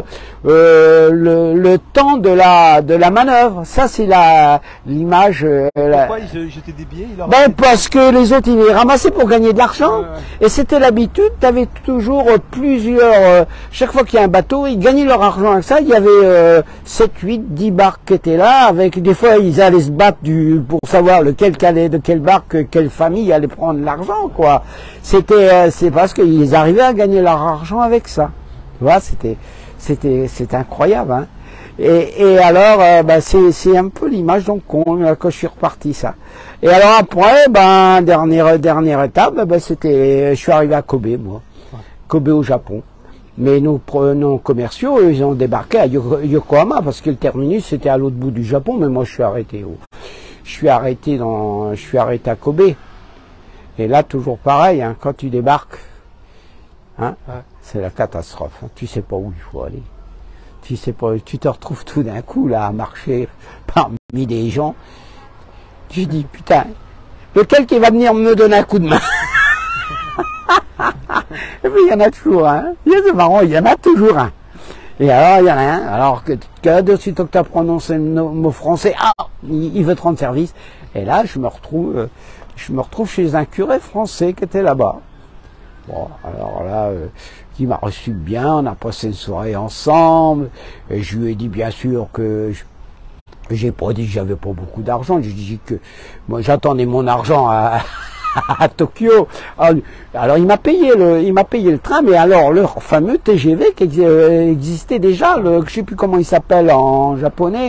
le temps de la manœuvre. Ça c'est l'image. Pourquoi ils jetaient des billets? Parce que les autres ils les ramassaient pour gagner de l'argent, et c'était l'habitude. Tu avais toujours plusieurs, chaque fois qu'il y a un bateau, ils gagnaient leur argent avec ça. Il y avait 7, 8, 10 barques qui étaient là, avec des fois ils allaient se battre pour savoir lequel calait de quelle barque, quelle famille allait prendre l'argent, quoi. C'est parce qu'ils arrivaient à gagner leur argent avec ça. Tu vois, c'était incroyable, hein. Et alors, c'est un peu l'image donc quand je suis reparti, ça. Et alors après, dernière étape, je suis arrivé à Kobe, moi. Kobe au Japon. Mais nos commerciaux, ils ont débarqué à Yokohama, parce que le terminus c'était à l'autre bout du Japon, mais moi je suis arrêté à Kobe. Et là, toujours pareil, hein, quand tu débarques, hein, ouais, c'est la catastrophe. Hein, tu sais pas où il faut aller. Tu sais pas, tu te retrouves tout d'un coup là à marcher parmi des gens. Tu dis putain, lequel qui va venir me donner un coup de main? Et puis il y en a toujours un. C'est marrant, il y en a toujours un. Et alors il y en a un, alors que de suite que tu as prononcé le mot français, il veut te rendre service. Et là je me retrouve chez un curé français qui était là-bas. Bon, alors là, il m'a reçu bien, on a passé une soirée ensemble, et je lui ai dit bien sûr que j'ai pas dit que j'avais pas beaucoup d'argent, j'ai dit que moi j'attendais mon argent à Tokyo. Alors il m'a payé le train, mais alors le fameux TGV qui existait déjà, je sais plus comment il s'appelle en japonais,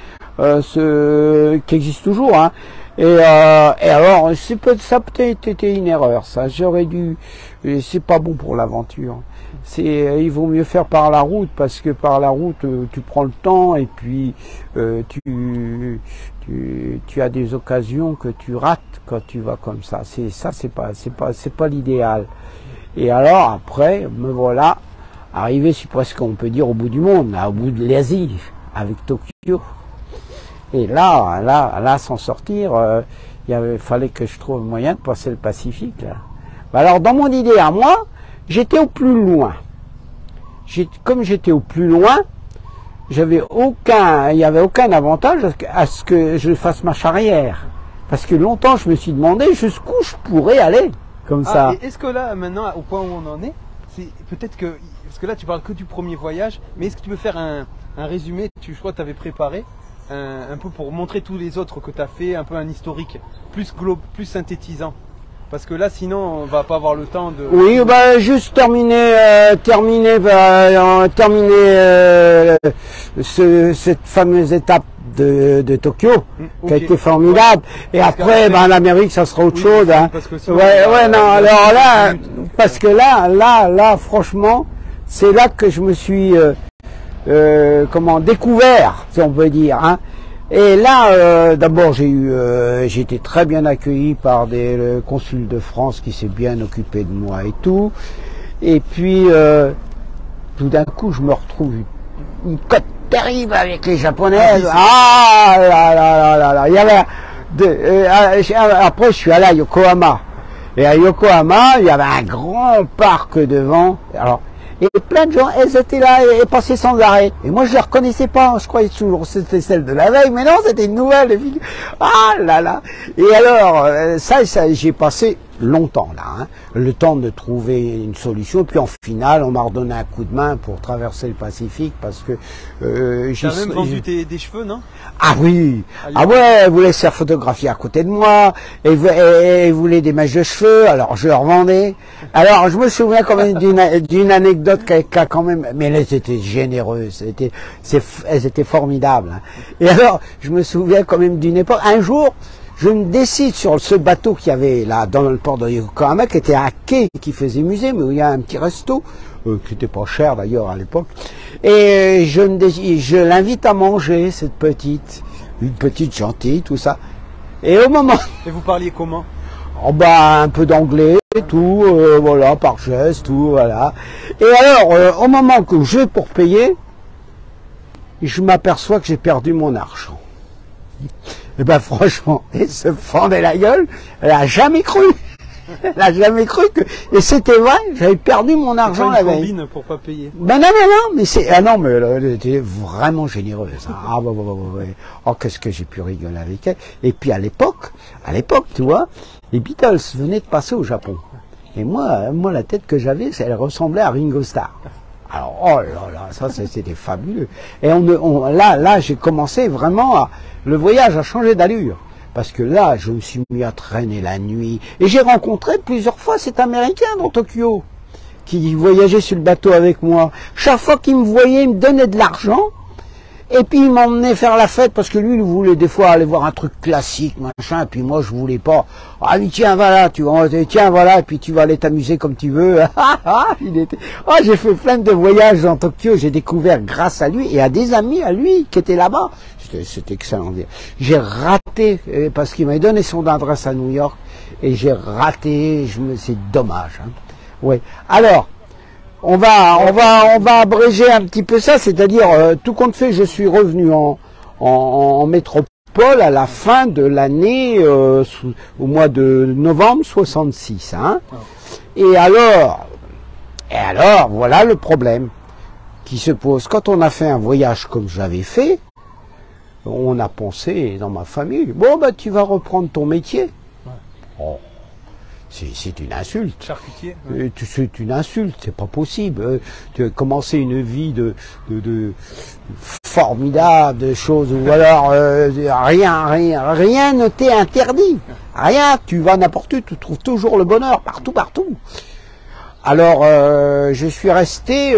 qui existe toujours, hein. Et alors, ça peut-être été une erreur, ça. J'aurais dû, c'est pas bon pour l'aventure. Il vaut mieux faire par la route, parce que par la route, tu prends le temps, et puis, tu as des occasions que tu rates quand tu vas comme ça. C'est pas l'idéal. Et alors, après, me voilà arrivé, c'est presque, on peut dire, au bout du monde, là, au bout de l'Asie, avec Tokyo. Et là, sans sortir, fallait que je trouve moyen de passer le Pacifique, là. Alors, dans mon idée à moi, j'étais au plus loin. Comme j'étais au plus loin, il n'y avait aucun avantage à ce que je fasse marche arrière. Parce que longtemps, je me suis demandé jusqu'où je pourrais aller, comme ça. Est-ce que là, maintenant, au point où on en est, c'est peut-être que, parce que là, tu parles que du premier voyage, mais est-ce que tu peux faire un résumé, je crois que tu avais préparé, un peu pour montrer tous les autres que tu as fait, un peu un historique, plus synthétisant. Parce que là, sinon, on va pas avoir le temps de... Oui, juste terminer cette fameuse étape de Tokyo, qui a été formidable. Et après, l'Amérique, ça sera autre chose. Hein. Sinon, alors là, parce que là, franchement, c'est là que je me suis... découvert, si on peut dire, hein. Et là, d'abord, j'ai été très bien accueilli par le consul de France qui s'est bien occupé de moi et tout. Et puis, tout d'un coup, je me retrouve une cote terrible avec les Japonaises. Ah là là là là. Il y avait après, je suis allé à Yokohama. Et à Yokohama, il y avait un grand parc devant. Alors, et plein de gens, elles étaient là et passaient sans arrêt. Et moi, je les reconnaissais pas. Je croyais toujours que c'était celle de la veille. Mais non, c'était une nouvelle. Ah là là. Et alors, ça j'ai passé longtemps là. Hein, le temps de trouver une solution. Puis en finale, on m'a redonné un coup de main pour traverser le Pacifique. Parce que... tu as même vendu des cheveux, non? Ah oui. Ah ouais, elle voulait se faire photographier à côté de moi. Et voulait des mèches de cheveux. Alors, je leur vendais. Alors, je me souviens quand même d'une anecdote qui a quand même... Mais elles étaient généreuses. Elles étaient formidables. Hein. Et alors, je me souviens quand même d'une époque... Un jour, je me décide sur ce bateau qu'il y avait là, dans le port de Yokohama, qui était un quai qui faisait musée, mais où il y a un petit resto, qui n'était pas cher d'ailleurs à l'époque. Et je l'invite à manger, une petite gentille, tout ça. Et au moment... Et vous parliez comment? Un peu d'anglais, tout, voilà, par geste, tout, voilà. Et alors, au moment que je vais pour payer, je m'aperçois que j'ai perdu mon argent. Et franchement, elle se fendait la gueule, elle a jamais cru. Elle a jamais cru que... Et c'était vrai, j'avais perdu mon argent la veille. Combine pour pas payer. Non, mais c'est... Ah non, mais elle était vraiment généreuse. Hein. Ouais. Oh, qu'est-ce que j'ai pu rigoler avec elle. Et puis à l'époque, tu vois, les Beatles venaient de passer au Japon. Et moi, la tête que j'avais, elle ressemblait à Ringo Starr. Alors, oh là là, ça c'était fabuleux. Et là, j'ai commencé vraiment le voyage a changé d'allure. Parce que là, je me suis mis à traîner la nuit. Et j'ai rencontré plusieurs fois cet Américain dans Tokyo, qui voyageait sur le bateau avec moi. Chaque fois qu'il me voyait, il me donnait de l'argent. Et puis il m'emmenait faire la fête, parce que lui, il voulait des fois aller voir un truc classique, machin, et puis moi, je voulais pas. Ah oui, tiens, voilà, tiens, voilà, et puis tu vas aller t'amuser comme tu veux. J'ai fait plein de voyages dans Tokyo, j'ai découvert grâce à lui, et à des amis à lui, qui étaient là-bas. C'était excellent. J'ai raté, parce qu'il m'avait donné son adresse à New York, et j'ai raté, c'est dommage. Hein. Ouais. Alors, on va abréger un petit peu ça, c'est-à-dire, tout compte fait, je suis revenu en métropole à la fin de l'année, au mois de novembre 66. Hein. Et alors, voilà le problème qui se pose. Quand on a fait un voyage comme j'avais fait, on a pensé dans ma famille, bon, bah, tu vas reprendre ton métier. Oh. C'est une insulte. Charcutier. Ouais. C'est une insulte, c'est pas possible. Tu as commencé une vie de formidable, de choses, ou alors rien ne t'est interdit. Rien, tu vas n'importe où, tu trouves toujours le bonheur, partout. Alors, je suis resté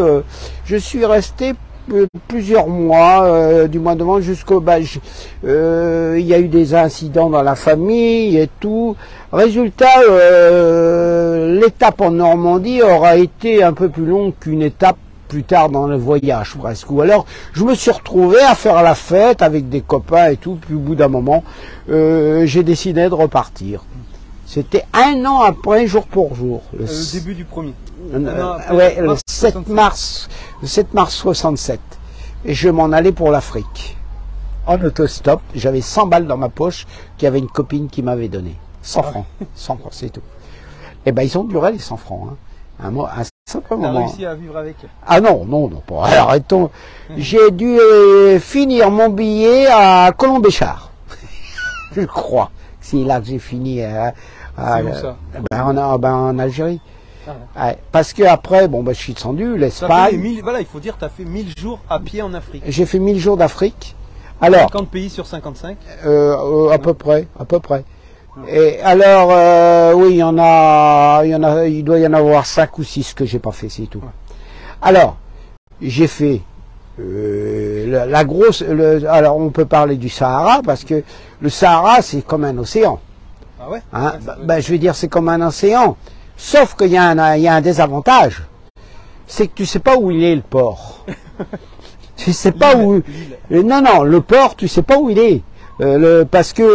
plusieurs mois, du mois de novembre jusqu'au... il y a eu des incidents dans la famille et tout. Résultat, l'étape en Normandie aura été un peu plus longue qu'une étape plus tard dans le voyage presque. Ou alors, je me suis retrouvé à faire la fête avec des copains et tout, puis au bout d'un moment, j'ai décidé de repartir. C'était un an après, jour pour jour. Le début du premier. Ouais, le 7 mars 67. Et je m'en allais pour l'Afrique. En autostop, j'avais 100 balles dans ma poche qu'il y avait une copine qui m'avait donné. 100 francs. 100 francs, c'est tout. Et ben, ils ont duré les 100 francs. Hein. Un simple moment. T'as réussi à vivre avec? Ah non, pas. Alors, arrêtons. J'ai dû finir mon billet à Colombéchard. Je crois. C'est là que j'ai fini. C'est où ça? En Algérie. Ah ouais. Ouais, parce que après, bon, je suis descendu, l'Espagne. Voilà, il faut dire, tu as fait 1000 jours à pied en Afrique. J'ai fait 1000 jours d'Afrique. Alors, 50 pays sur 55. à peu près. Et alors, oui, il doit y en avoir 5 ou 6 que j'ai pas fait, c'est tout. Ouais. Alors, j'ai fait alors on peut parler du Sahara, parce que le Sahara, c'est comme un océan. Ah ouais? Hein, je veux dire, c'est comme un océan. Sauf qu'il y a un désavantage. C'est que tu sais pas où il est, le port. Tu sais pas où... Non, le port, tu sais pas où il est. Parce que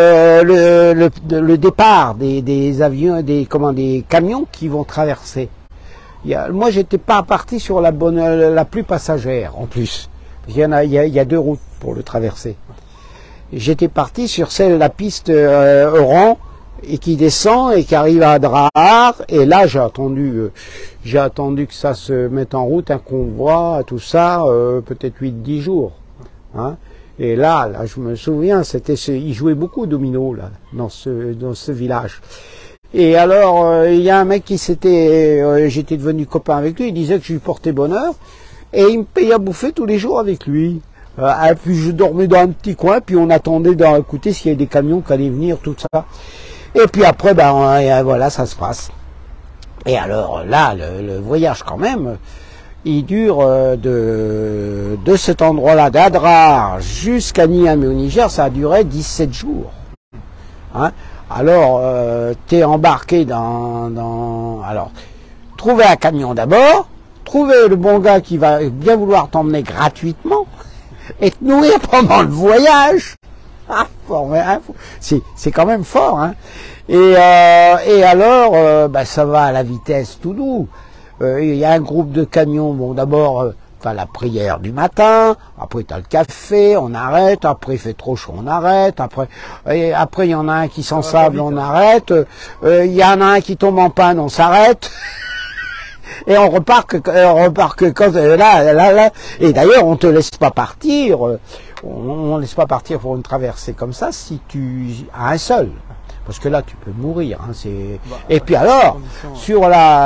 le départ des avions, des camions qui vont traverser. Moi, j'étais pas parti sur la plus passagère, en plus. Il y a 2 routes pour le traverser. J'étais parti sur la piste Oran, et qui descend et qui arrive à Drahar, et là j'ai attendu que ça se mette en route, un convoi, tout ça, peut-être 8-10 jours. Hein. Et là, je me souviens, il jouait beaucoup au domino là, dans ce village. Et alors, il y a un mec qui j'étais devenu copain avec lui, il disait que je lui portais bonheur, et il me payait à bouffer tous les jours avec lui. Et puis je dormais dans un petit coin, puis on attendait d'écouter s'il y avait des camions qui allaient venir, tout ça. Et puis après, voilà, ça se passe. Et alors là, le voyage quand même, il dure de cet endroit-là, d'Adrar jusqu'à Niamey au Niger, ça a duré 17 jours. Hein? Alors, t'es embarqué alors, trouver un camion d'abord, trouver le bon gars qui va bien vouloir t'emmener gratuitement, et te nourrir pendant le voyage. Ah, c'est quand même fort, hein. Et alors, ça va à la vitesse tout doux. Il y a un groupe de camions. Bon, d'abord, t'as la prière du matin. Après, t'as le café. On arrête. Après, il fait trop chaud. On arrête. Après, il y en a un qui s'ensable. On arrête. Il y en a un qui tombe en panne. On s'arrête. Et on repart que quand là. Et d'ailleurs, on te laisse pas partir. On ne laisse pas partir pour une traversée comme ça si tu as un seul. Parce que là, tu peux mourir. Hein, et puis alors, sur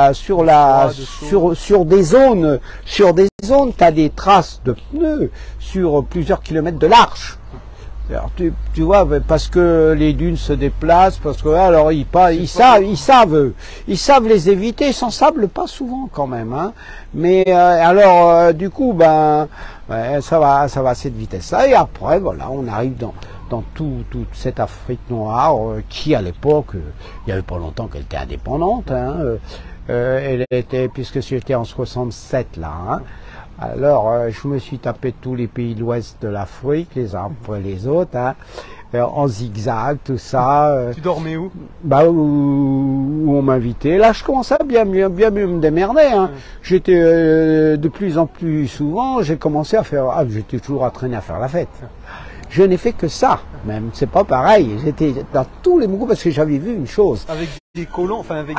des zones, tu as des traces de pneus sur plusieurs kilomètres de large. Alors, tu vois, parce que les dunes se déplacent, parce que alors ils savent les éviter, sans sable pas souvent quand même, hein. Mais alors du coup, ben ouais, ça va à cette vitesse-là. Et après, voilà, on arrive dans toute cette Afrique noire qui à l'époque, il y avait pas longtemps qu'elle était indépendante, hein. Elle était, puisque j'étais en 67 là, hein. Alors, je me suis tapé tous les pays de l'ouest de l'Afrique, les uns après les autres, hein, en zigzag, tout ça. Tu dormais où? Bah, où on m'invitait. Là, je commençais à bien mieux me démerder, hein. J'étais de plus en plus souvent, j'ai commencé à faire, j'étais toujours à traîner à faire la fête. Je n'ai fait que ça, même, c'est pas pareil. J'étais dans tous les mouvements parce que j'avais vu une chose. Avec des colons, enfin avec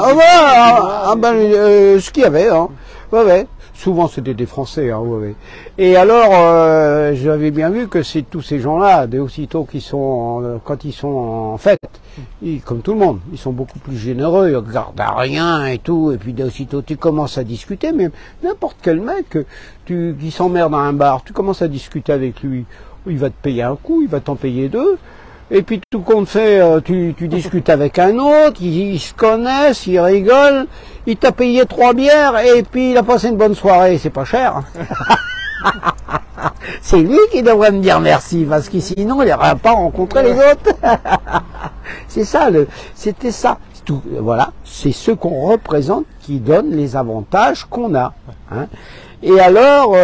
ce qu'il y avait, hein. Ouais. Souvent c'était des Français, hein, ouais. Et alors, j'avais bien vu que c'est tous ces gens-là, dès aussitôt qu'ils sont, quand ils sont en fête, comme tout le monde, ils sont beaucoup plus généreux, ils regardent à rien et tout, et puis dès aussitôt tu commences à discuter, mais n'importe quel mec qui s'emmerde dans un bar, tu commences à discuter avec lui, il va te payer un coup, il va t'en payer deux. Et puis tout compte fait, tu discutes avec un autre, ils se connaissent, ils rigolent, il t'a payé 3 bières et puis il a passé une bonne soirée, c'est pas cher. C'est lui qui devrait me dire merci, parce que sinon il n'aurait pas rencontré les autres. C'est ça, c'était ça. Tout, voilà, c'est ce qu'on représente qui donne les avantages qu'on a, hein. Et alors,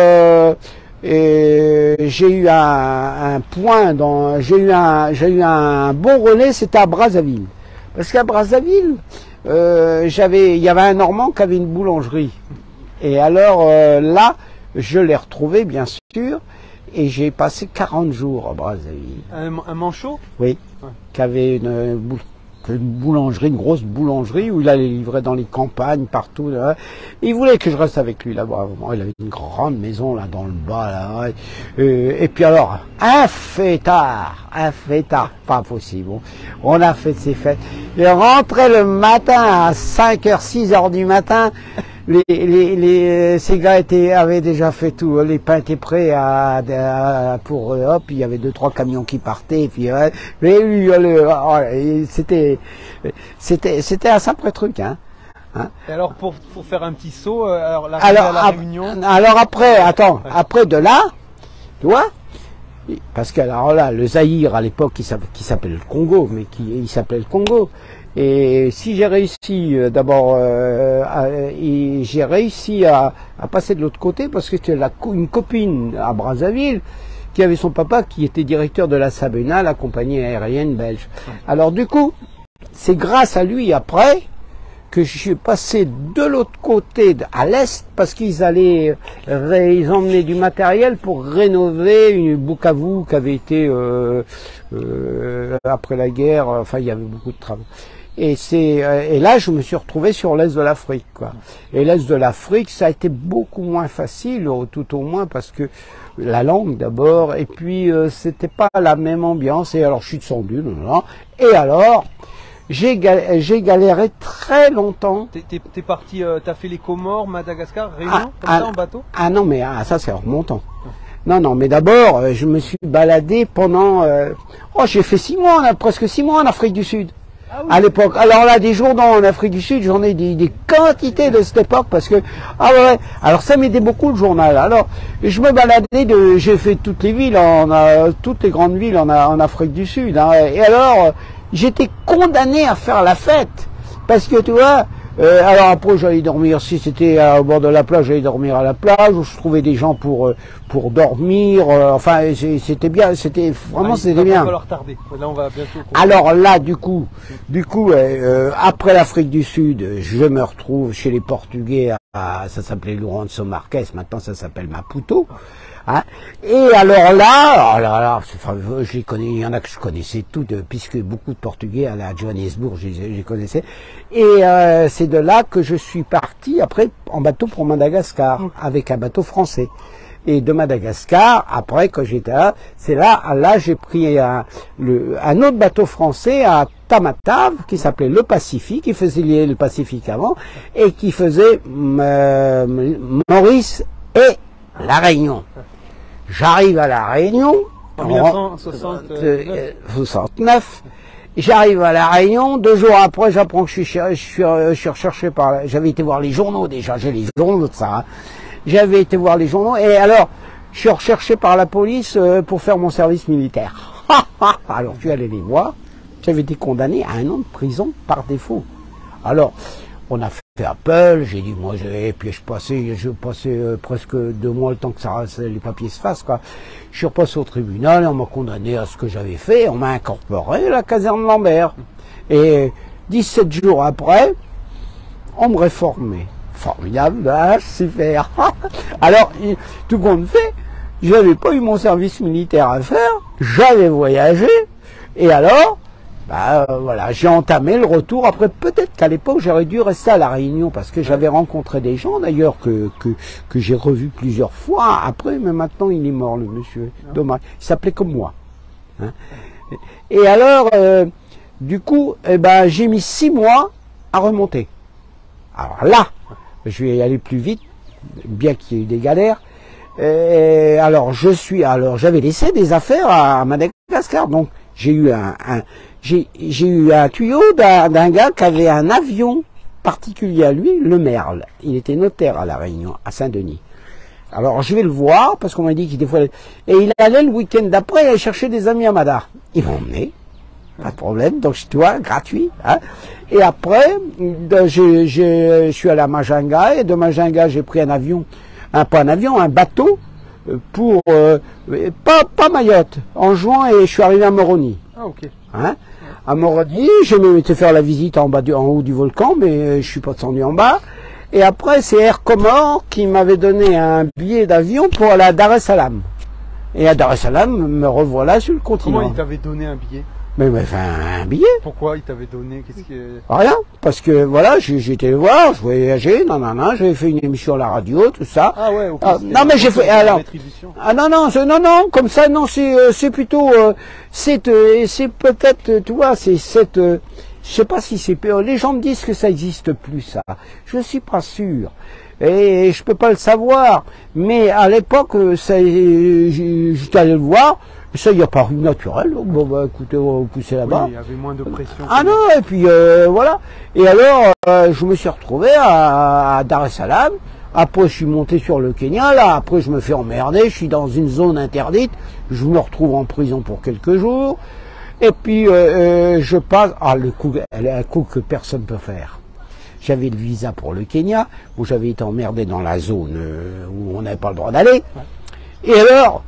j'ai eu un point j'ai eu un bon relais, c'était à Brazzaville. Parce qu'à Brazzaville, il y avait un Normand qui avait une boulangerie. Et alors là, je l'ai retrouvé bien sûr, et j'ai passé 40 jours à Brazzaville. Un manchot? Oui, ouais. Qui avait une boulangerie, une grosse boulangerie où il allait livrer dans les campagnes, partout. Là. Il voulait que je reste avec lui là-bas. Il avait une grande maison là dans le bas. Là. Et puis alors, un fêtard, pas possible. On a fait ces fêtes. Il rentrait le matin à 5h, 6h du matin. Ces gars avaient déjà fait tout, les pains étaient prêts pour hop, il y avait 2-3 camions qui partaient, et puis mais lui, c'était un simple truc, hein. Et alors pour faire un petit saut, alors à la Réunion. Alors après, attends, après de là, tu vois, parce que alors là, le Zaïre à l'époque qui s'appelle le Congo, mais il s'appelait le Congo. Et si j'ai réussi d'abord, j'ai réussi à passer de l'autre côté parce que c'était une copine à Brazzaville qui avait son papa qui était directeur de la Sabena, la compagnie aérienne belge. Alors du coup, c'est grâce à lui après que je suis passé de l'autre côté, à l'est, parce qu'ils ils emmenaient du matériel pour rénover une Bukavu qui avait été après la guerre. Enfin, il y avait beaucoup de travaux. Et là, je me suis retrouvé sur l'est de l'Afrique, quoi. Et l'est de l'Afrique, ça a été beaucoup moins facile, tout au moins parce que la langue d'abord, et puis c'était pas la même ambiance. Et alors, je suis descendu, et alors, j'ai galéré très longtemps. T'es parti, t'as fait les Comores, Madagascar, Réunion, comme ça en bateau? Ah non, mais ça c'est en remontant. Non, mais d'abord, je me suis baladé pendant. J'ai fait 6 mois, presque 6 mois en Afrique du Sud. Ah oui. À l'époque. Alors là, des journaux en Afrique du Sud, j'en ai des quantités de cette époque parce que alors ça m'aidait beaucoup le journal. Alors je me baladais j'ai fait toutes les villes, toutes les grandes villes en Afrique du Sud. Hein, et alors j'étais condamné à faire la fête parce que tu vois. Alors après j'allais dormir, si c'était au bord de la plage, j'allais dormir à la plage, où je trouvais des gens pour dormir, enfin c'était bien, c'était vraiment c'était bien. Il va falloir tarder. Là on va bientôt. Alors là du coup après l'Afrique du Sud, je me retrouve chez les Portugais, ça s'appelait Lourenço Marques, maintenant ça s'appelle Maputo. Hein. Et alors là, je connais, il y en a que je connaissais tout, puisque beaucoup de Portugais allaient à Johannesburg, je les connaissais. Et c'est de là que je suis parti après en bateau pour Madagascar, avec un bateau français. Et de Madagascar, après quand j'étais là, c'est là j'ai pris un autre bateau français à Tamatave, qui s'appelait le Pacifique, qui faisait lier le Pacifique avant, et qui faisait Maurice et la Réunion. J'arrive à la Réunion, En 1969. J'arrive à La Réunion, 2 jours après, j'apprends que je suis recherché par... J'avais été voir les journaux déjà, j'ai les journaux de ça. Hein. J'avais été voir les journaux, et alors, je suis recherché par la police pour faire mon service militaire. Alors, je suis allé les voir, j'avais été condamné à 1 an de prison par défaut. Alors, on a fait appel, j'ai dit, moi, et puis je passais presque 2 mois le temps que les papiers se fassent, quoi. Je suis repassé au tribunal et on m'a condamné à ce que j'avais fait, on m'a incorporé à la caserne Lambert. Et 17 jours après, on me réformait. Formidable, hein, super. Alors, tout compte fait, j'avais pas eu mon service militaire à faire, j'avais voyagé, et alors, voilà, j'ai entamé le retour. Après, peut-être qu'à l'époque, j'aurais dû rester à La Réunion, parce que j'avais rencontré des gens, d'ailleurs, que j'ai revus plusieurs fois après, mais maintenant, il est mort, le monsieur. Dommage. Il s'appelait comme moi. Hein. Et alors, du coup, j'ai mis 6 mois à remonter. Alors là, je vais y aller plus vite, bien qu'il y ait eu des galères. Alors, j'avais laissé des affaires à Madagascar, donc j'ai eu un tuyau d'un gars qui avait un avion particulier à lui, le Merle. Il était notaire à La Réunion, à Saint-Denis. Alors je vais le voir, parce qu'on m'a dit qu'il des fois... Et il allait le week-end d'après aller chercher des amis à Mada. Ils m'ont emmené, pas de problème, donc tu vois, gratuit. Hein. Et après, je suis allé à Majunga, et de Majunga, j'ai pris un avion, un bateau, pour... pas Mayotte, en juin, et je suis arrivé à Moroni. Ah, ok. Hein, à Moroni, j'ai même été faire la visite en haut du volcan, mais je suis pas descendu en bas. Et après, c'est Air Comore qui m'avait donné un billet d'avion pour aller à Dar es Salaam. Et à Dar es Salaam, me revoilà sur le continent. Comment il t'avait donné un billet? Mais enfin, un billet. Pourquoi il t'avait donné? Qu'est-ce que... Rien, parce que voilà, j'étais le voir, je voyageais, j'avais fait une émission à la radio, tout ça. Ah ouais, ok. Non mais j'ai fait alors. Non, comme ça, non, c'est plutôt, c'est peut-être, tu vois, c'est cette, je sais pas si c'est, les gens me disent que ça existe plus, ça. Je suis pas sûr. Et je peux pas le savoir. Mais à l'époque, j'étais allé le voir. Ça, il n'y a pas rue naturelle. Bon, écoutez, on va pousser là-bas. Oui, il y avait moins de pression. Ah non, et puis voilà. Et alors, je me suis retrouvé à Dar es Salaam. Après, je suis monté sur le Kenya. Là, après, je me fais emmerder. Je suis dans une zone interdite. Je me retrouve en prison pour quelques jours. Et puis, je passe... Ah, le coup que personne ne peut faire. J'avais le visa pour le Kenya, où j'avais été emmerdé dans la zone où on n'avait pas le droit d'aller. Et alors,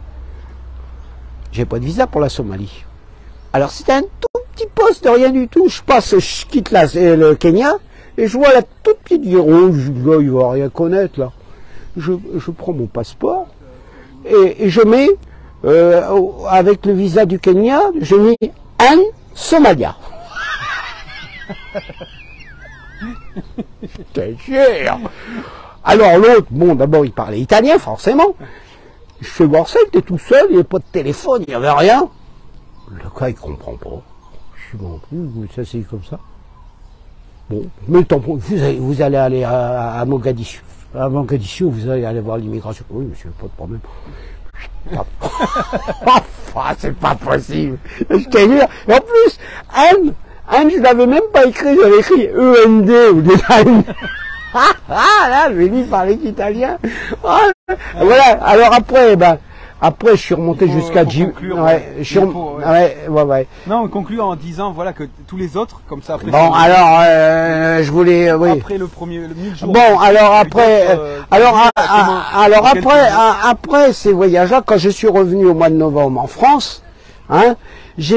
j'ai pas de visa pour la Somalie. Alors c'était un tout petit poste de rien du tout. Je quitte le Kenya, et je vois la toute petite vie rouge. Je dis, il va rien connaître là. Je prends mon passeport, et je mets, avec le visa du Kenya, je mets un Somalia. C'est sûr. Alors l'autre, bon, d'abord il parlait italien, forcément. Je fais voir ça, il était tout seul, il n'y avait pas de téléphone, il n'y avait rien. Le gars, il comprend pas. Je suis bon plus, ça c'est comme ça. Bon, mais tant pis, vous allez aller à Mogadiscio. À Mogadiscio, vous allez aller voir l'immigration. Oui, monsieur, pas de problème. Enfin, c'est pas possible. Je te jure. Et en plus, Anne, je l'avais même pas écrit, j'avais écrit END ou des là, je vais lui parler italien. Voilà, alors après, après, je suis remonté jusqu'à Djibouti. Ouais. Non, on conclut en disant, voilà, que tous les autres, comme ça, après... Bon, alors, je voulais, oui. Après le 1000 jours... Bon, alors après, après ces voyages-là, quand je suis revenu au mois de novembre en France, hein, j'ai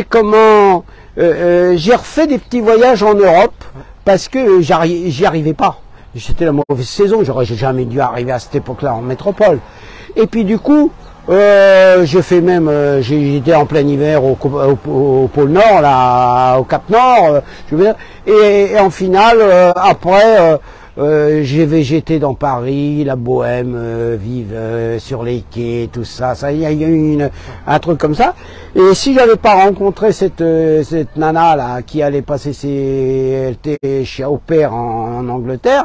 refait des petits voyages en Europe, parce que j'y arrivais pas. C'était la mauvaise saison, j'aurais jamais dû arriver à cette époque-là en métropole. Et puis du coup, j'étais en plein hiver au pôle Nord, là, au Cap Nord, je veux dire, et en finale, après, j'ai végété dans Paris, la Bohème, vive sur les quais, tout ça. Il y a eu un truc comme ça. Et si j'avais pas rencontré cette nana là qui allait passer elle était au père en Angleterre,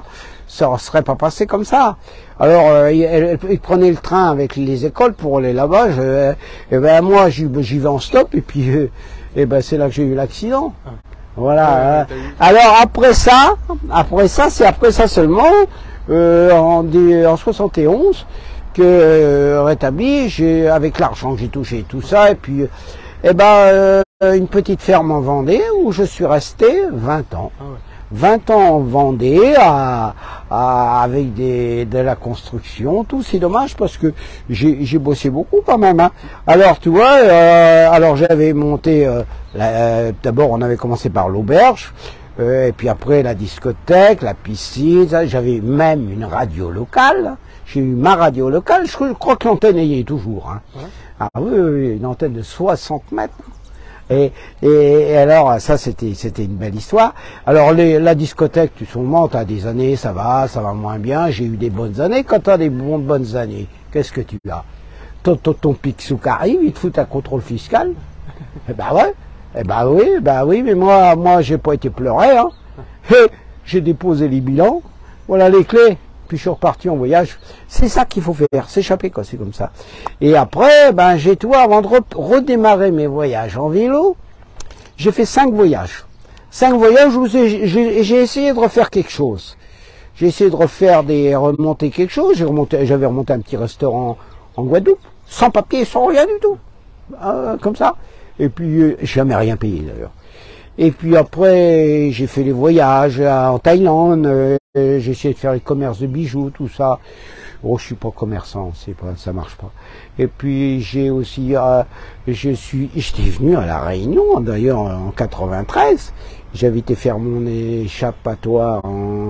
ça ne serait pas passé comme ça. Alors, ils prenaient le train avec les écoles pour aller là-bas. Et ben moi, j'y vais en stop, et puis et ben c'est là que j'ai eu l'accident. Voilà. Alors après ça, c'est après ça seulement, en 71, que rétabli, avec l'argent que j'ai touché, tout ça, et puis une petite ferme en Vendée où je suis resté 20 ans. Ah ouais. 20 ans en Vendée avec de la construction, tout. C'est dommage parce que j'ai bossé beaucoup quand même. Hein. Alors tu vois, alors j'avais monté, d'abord on avait commencé par l'auberge, et puis après la discothèque, la piscine, j'avais même une radio locale. J'ai eu ma radio locale, je crois que l'antenne y est toujours. Hein. Ouais. Ah oui, une antenne de 60 mètres. Et alors, ça, c'était une belle histoire. Alors, la discothèque, tu montes à des années, ça va moins bien. J'ai eu des bonnes années. Quand tu as des bonnes années, qu'est-ce que tu as? Ton Picsou arrive, il te fout un contrôle fiscal. Eh ben ouais. Eh ben oui, mais moi, j'ai pas été pleuré, hein. J'ai déposé les bilans. Voilà les clés. Puis je suis reparti en voyage. C'est ça qu'il faut faire, s'échapper quoi, c'est comme ça. Et après, j'ai tout, avant de redémarrer mes voyages en vélo, j'ai fait 5 voyages. 5 voyages où j'ai essayé de refaire quelque chose. J'ai essayé de remonter quelque chose. J'avais remonté un petit restaurant en Guadeloupe, sans papier, sans rien du tout. Comme ça. Et puis, jamais rien payé d'ailleurs. Et puis après, j'ai fait les voyages en Thaïlande, j'ai essayé de faire les commerces de bijoux, tout ça. Oh, je suis pas commerçant, ça marche pas. Et puis j'ai aussi, j'étais venu à La Réunion, d'ailleurs en 93. J'avais été faire mon échappatoire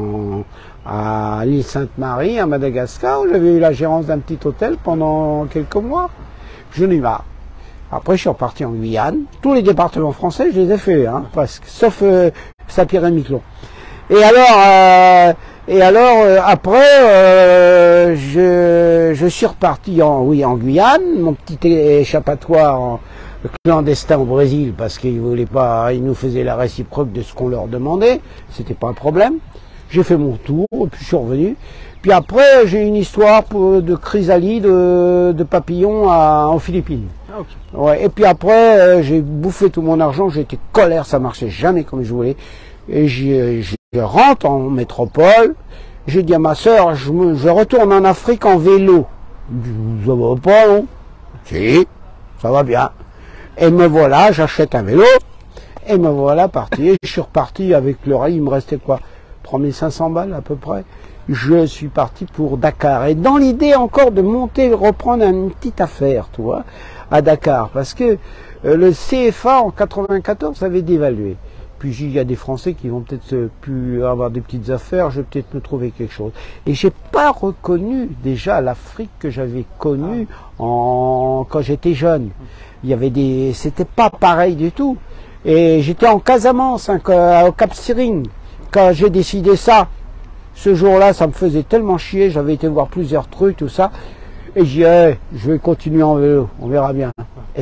à l'île Sainte-Marie, à Madagascar, où j'avais eu la gérance d'un petit hôtel pendant quelques mois. Je n'ai pas. Après, je suis reparti en Guyane. Tous les départements français, je les ai fait, hein, presque, sauf Saint-Pierre-et-Miquelon. Et alors, après, je suis reparti en Guyane, mon petit échappatoire clandestin au Brésil, parce qu'ils voulaient pas, ils nous faisaient la réciproque de ce qu'on leur demandait. C'était pas un problème. J'ai fait mon tour, et puis je suis revenu. Puis après, j'ai une histoire de chrysalide, de papillons aux Philippines. Ah, okay. Ouais. Et puis après, j'ai bouffé tout mon argent, j'étais colère, ça marchait jamais comme je voulais. Et je rentre en métropole, j'ai dit à ma sœur, je retourne en Afrique en vélo. Ça va pas, non? Si, ça va bien. Et me voilà, j'achète un vélo, et me voilà parti. Et je suis reparti avec le rail, il me restait quoi? 3500 balles à peu près. Je suis parti pour Dakar. Et dans l'idée encore de monter, reprendre une petite affaire, tu vois, à Dakar. Parce que le CFA en 94 avait dévalué. Puis il y a des Français qui vont peut-être plus avoir des petites affaires, je vais peut-être me trouver quelque chose. Et j'ai pas reconnu déjà l'Afrique que j'avais connue quand j'étais jeune. Il y avait c'était pas pareil du tout. Et j'étais en Casamance, au Cap Skirring, quand j'ai décidé ça. Ce jour-là, ça me faisait tellement chier, j'avais été voir plusieurs trucs, tout ça. Et j'ai dit, je vais continuer en vélo, on verra bien.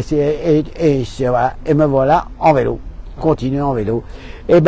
Et me voilà en vélo. Continuer en vélo. Et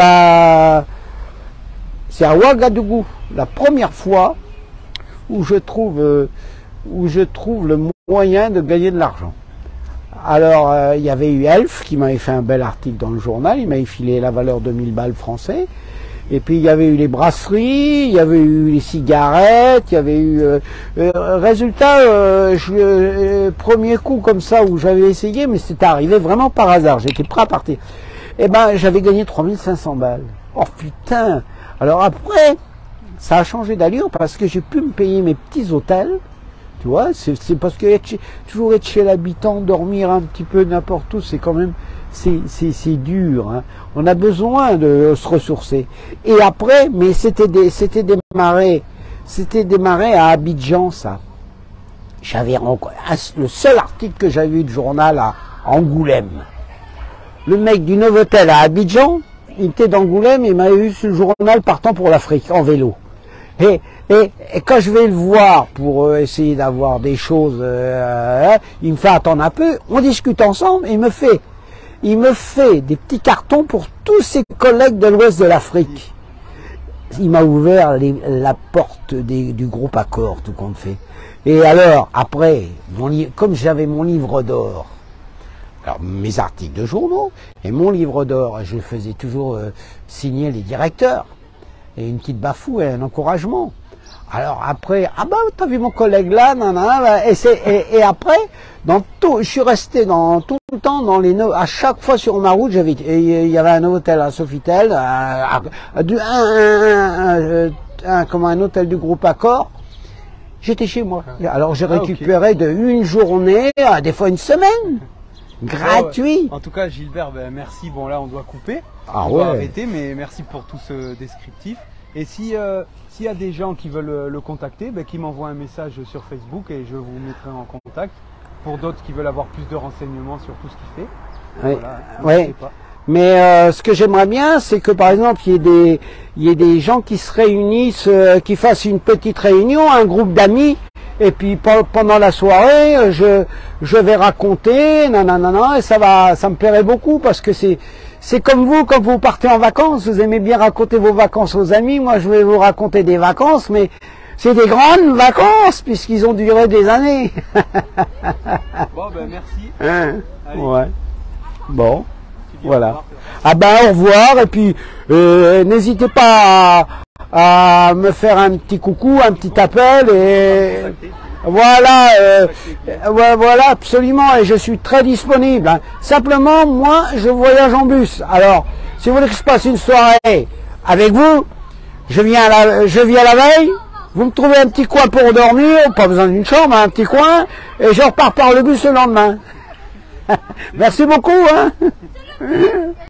c'est à Ouagadougou, la première fois où je trouve le moyen de gagner de l'argent. Alors, il y avait eu Elf qui m'avait fait un bel article dans le journal, il m'avait filé la valeur de 1000 balles français. Et puis il y avait eu les brasseries, il y avait eu les cigarettes, il y avait eu... résultat, premier coup comme ça où j'avais essayé, mais c'était arrivé vraiment par hasard, j'étais prêt à partir. Et j'avais gagné 3500 balles. Oh putain! Alors après, ça a changé d'allure parce que j'ai pu me payer mes petits hôtels. Tu vois, c'est parce que toujours être chez l'habitant, dormir un petit peu n'importe où, c'est quand même, c'est dur. Hein. On a besoin de se ressourcer. Et après, mais c'était démarré à Abidjan, ça. J'avais le seul article que j'avais eu de journal à Angoulême. Le mec du Novotel à Abidjan, il était d'Angoulême et il m'avait vu sur le journal partant pour l'Afrique en vélo. Et quand je vais le voir pour essayer d'avoir des choses, il me fait attendre un peu, on discute ensemble et il me fait des petits cartons pour tous ses collègues de l'ouest de l'Afrique. il m'a ouvert la porte du groupe Accord, tout compte fait. Et alors, après, comme j'avais mon livre d'or, alors mes articles de journaux, et mon livre d'or, je faisais toujours signer les directeurs, et une petite bafoue et un encouragement. Alors après, ah bah t'as vu mon collègue là, nanana, et après, je suis resté tout le temps à chaque fois sur ma route, il y avait un hôtel à Sofitel, comme un hôtel du groupe Accord. J'étais chez moi. Alors j'ai récupéré de une journée à des fois une semaine. Gratuit. En tout cas, Gilbert, ben, merci. Bon, là, on doit couper. On doit arrêter, mais merci pour tout ce descriptif. Et s'il y a des gens qui veulent le contacter, ben, qu'ils m'envoient un message sur Facebook et je vous mettrai en contact. Pour d'autres qui veulent avoir plus de renseignements sur tout ce qu'il fait. Oui. Voilà, oui. Mais ce que j'aimerais bien, c'est que par exemple, il y ait des gens qui se réunissent, qui fassent une petite réunion, un groupe d'amis. Et puis pendant la soirée, je vais raconter, nanana, et ça me plairait beaucoup parce que c'est comme vous quand vous partez en vacances, vous aimez bien raconter vos vacances aux amis. Moi, je vais vous raconter des vacances, mais c'est des grandes vacances puisqu'ils ont duré des années. Bon, ben merci. Allez. Ouais. Bon, voilà. Ah ben au revoir et puis n'hésitez pas à me faire un petit coucou, un petit appel et voilà, voilà absolument et je suis très disponible. Hein. Simplement moi je voyage en bus. Alors si vous voulez que je passe une soirée avec vous, je viens la veille. Vous me trouvez un petit coin pour dormir, pas besoin d'une chambre, un petit coin, et je repars par le bus le lendemain. Merci beaucoup. Hein.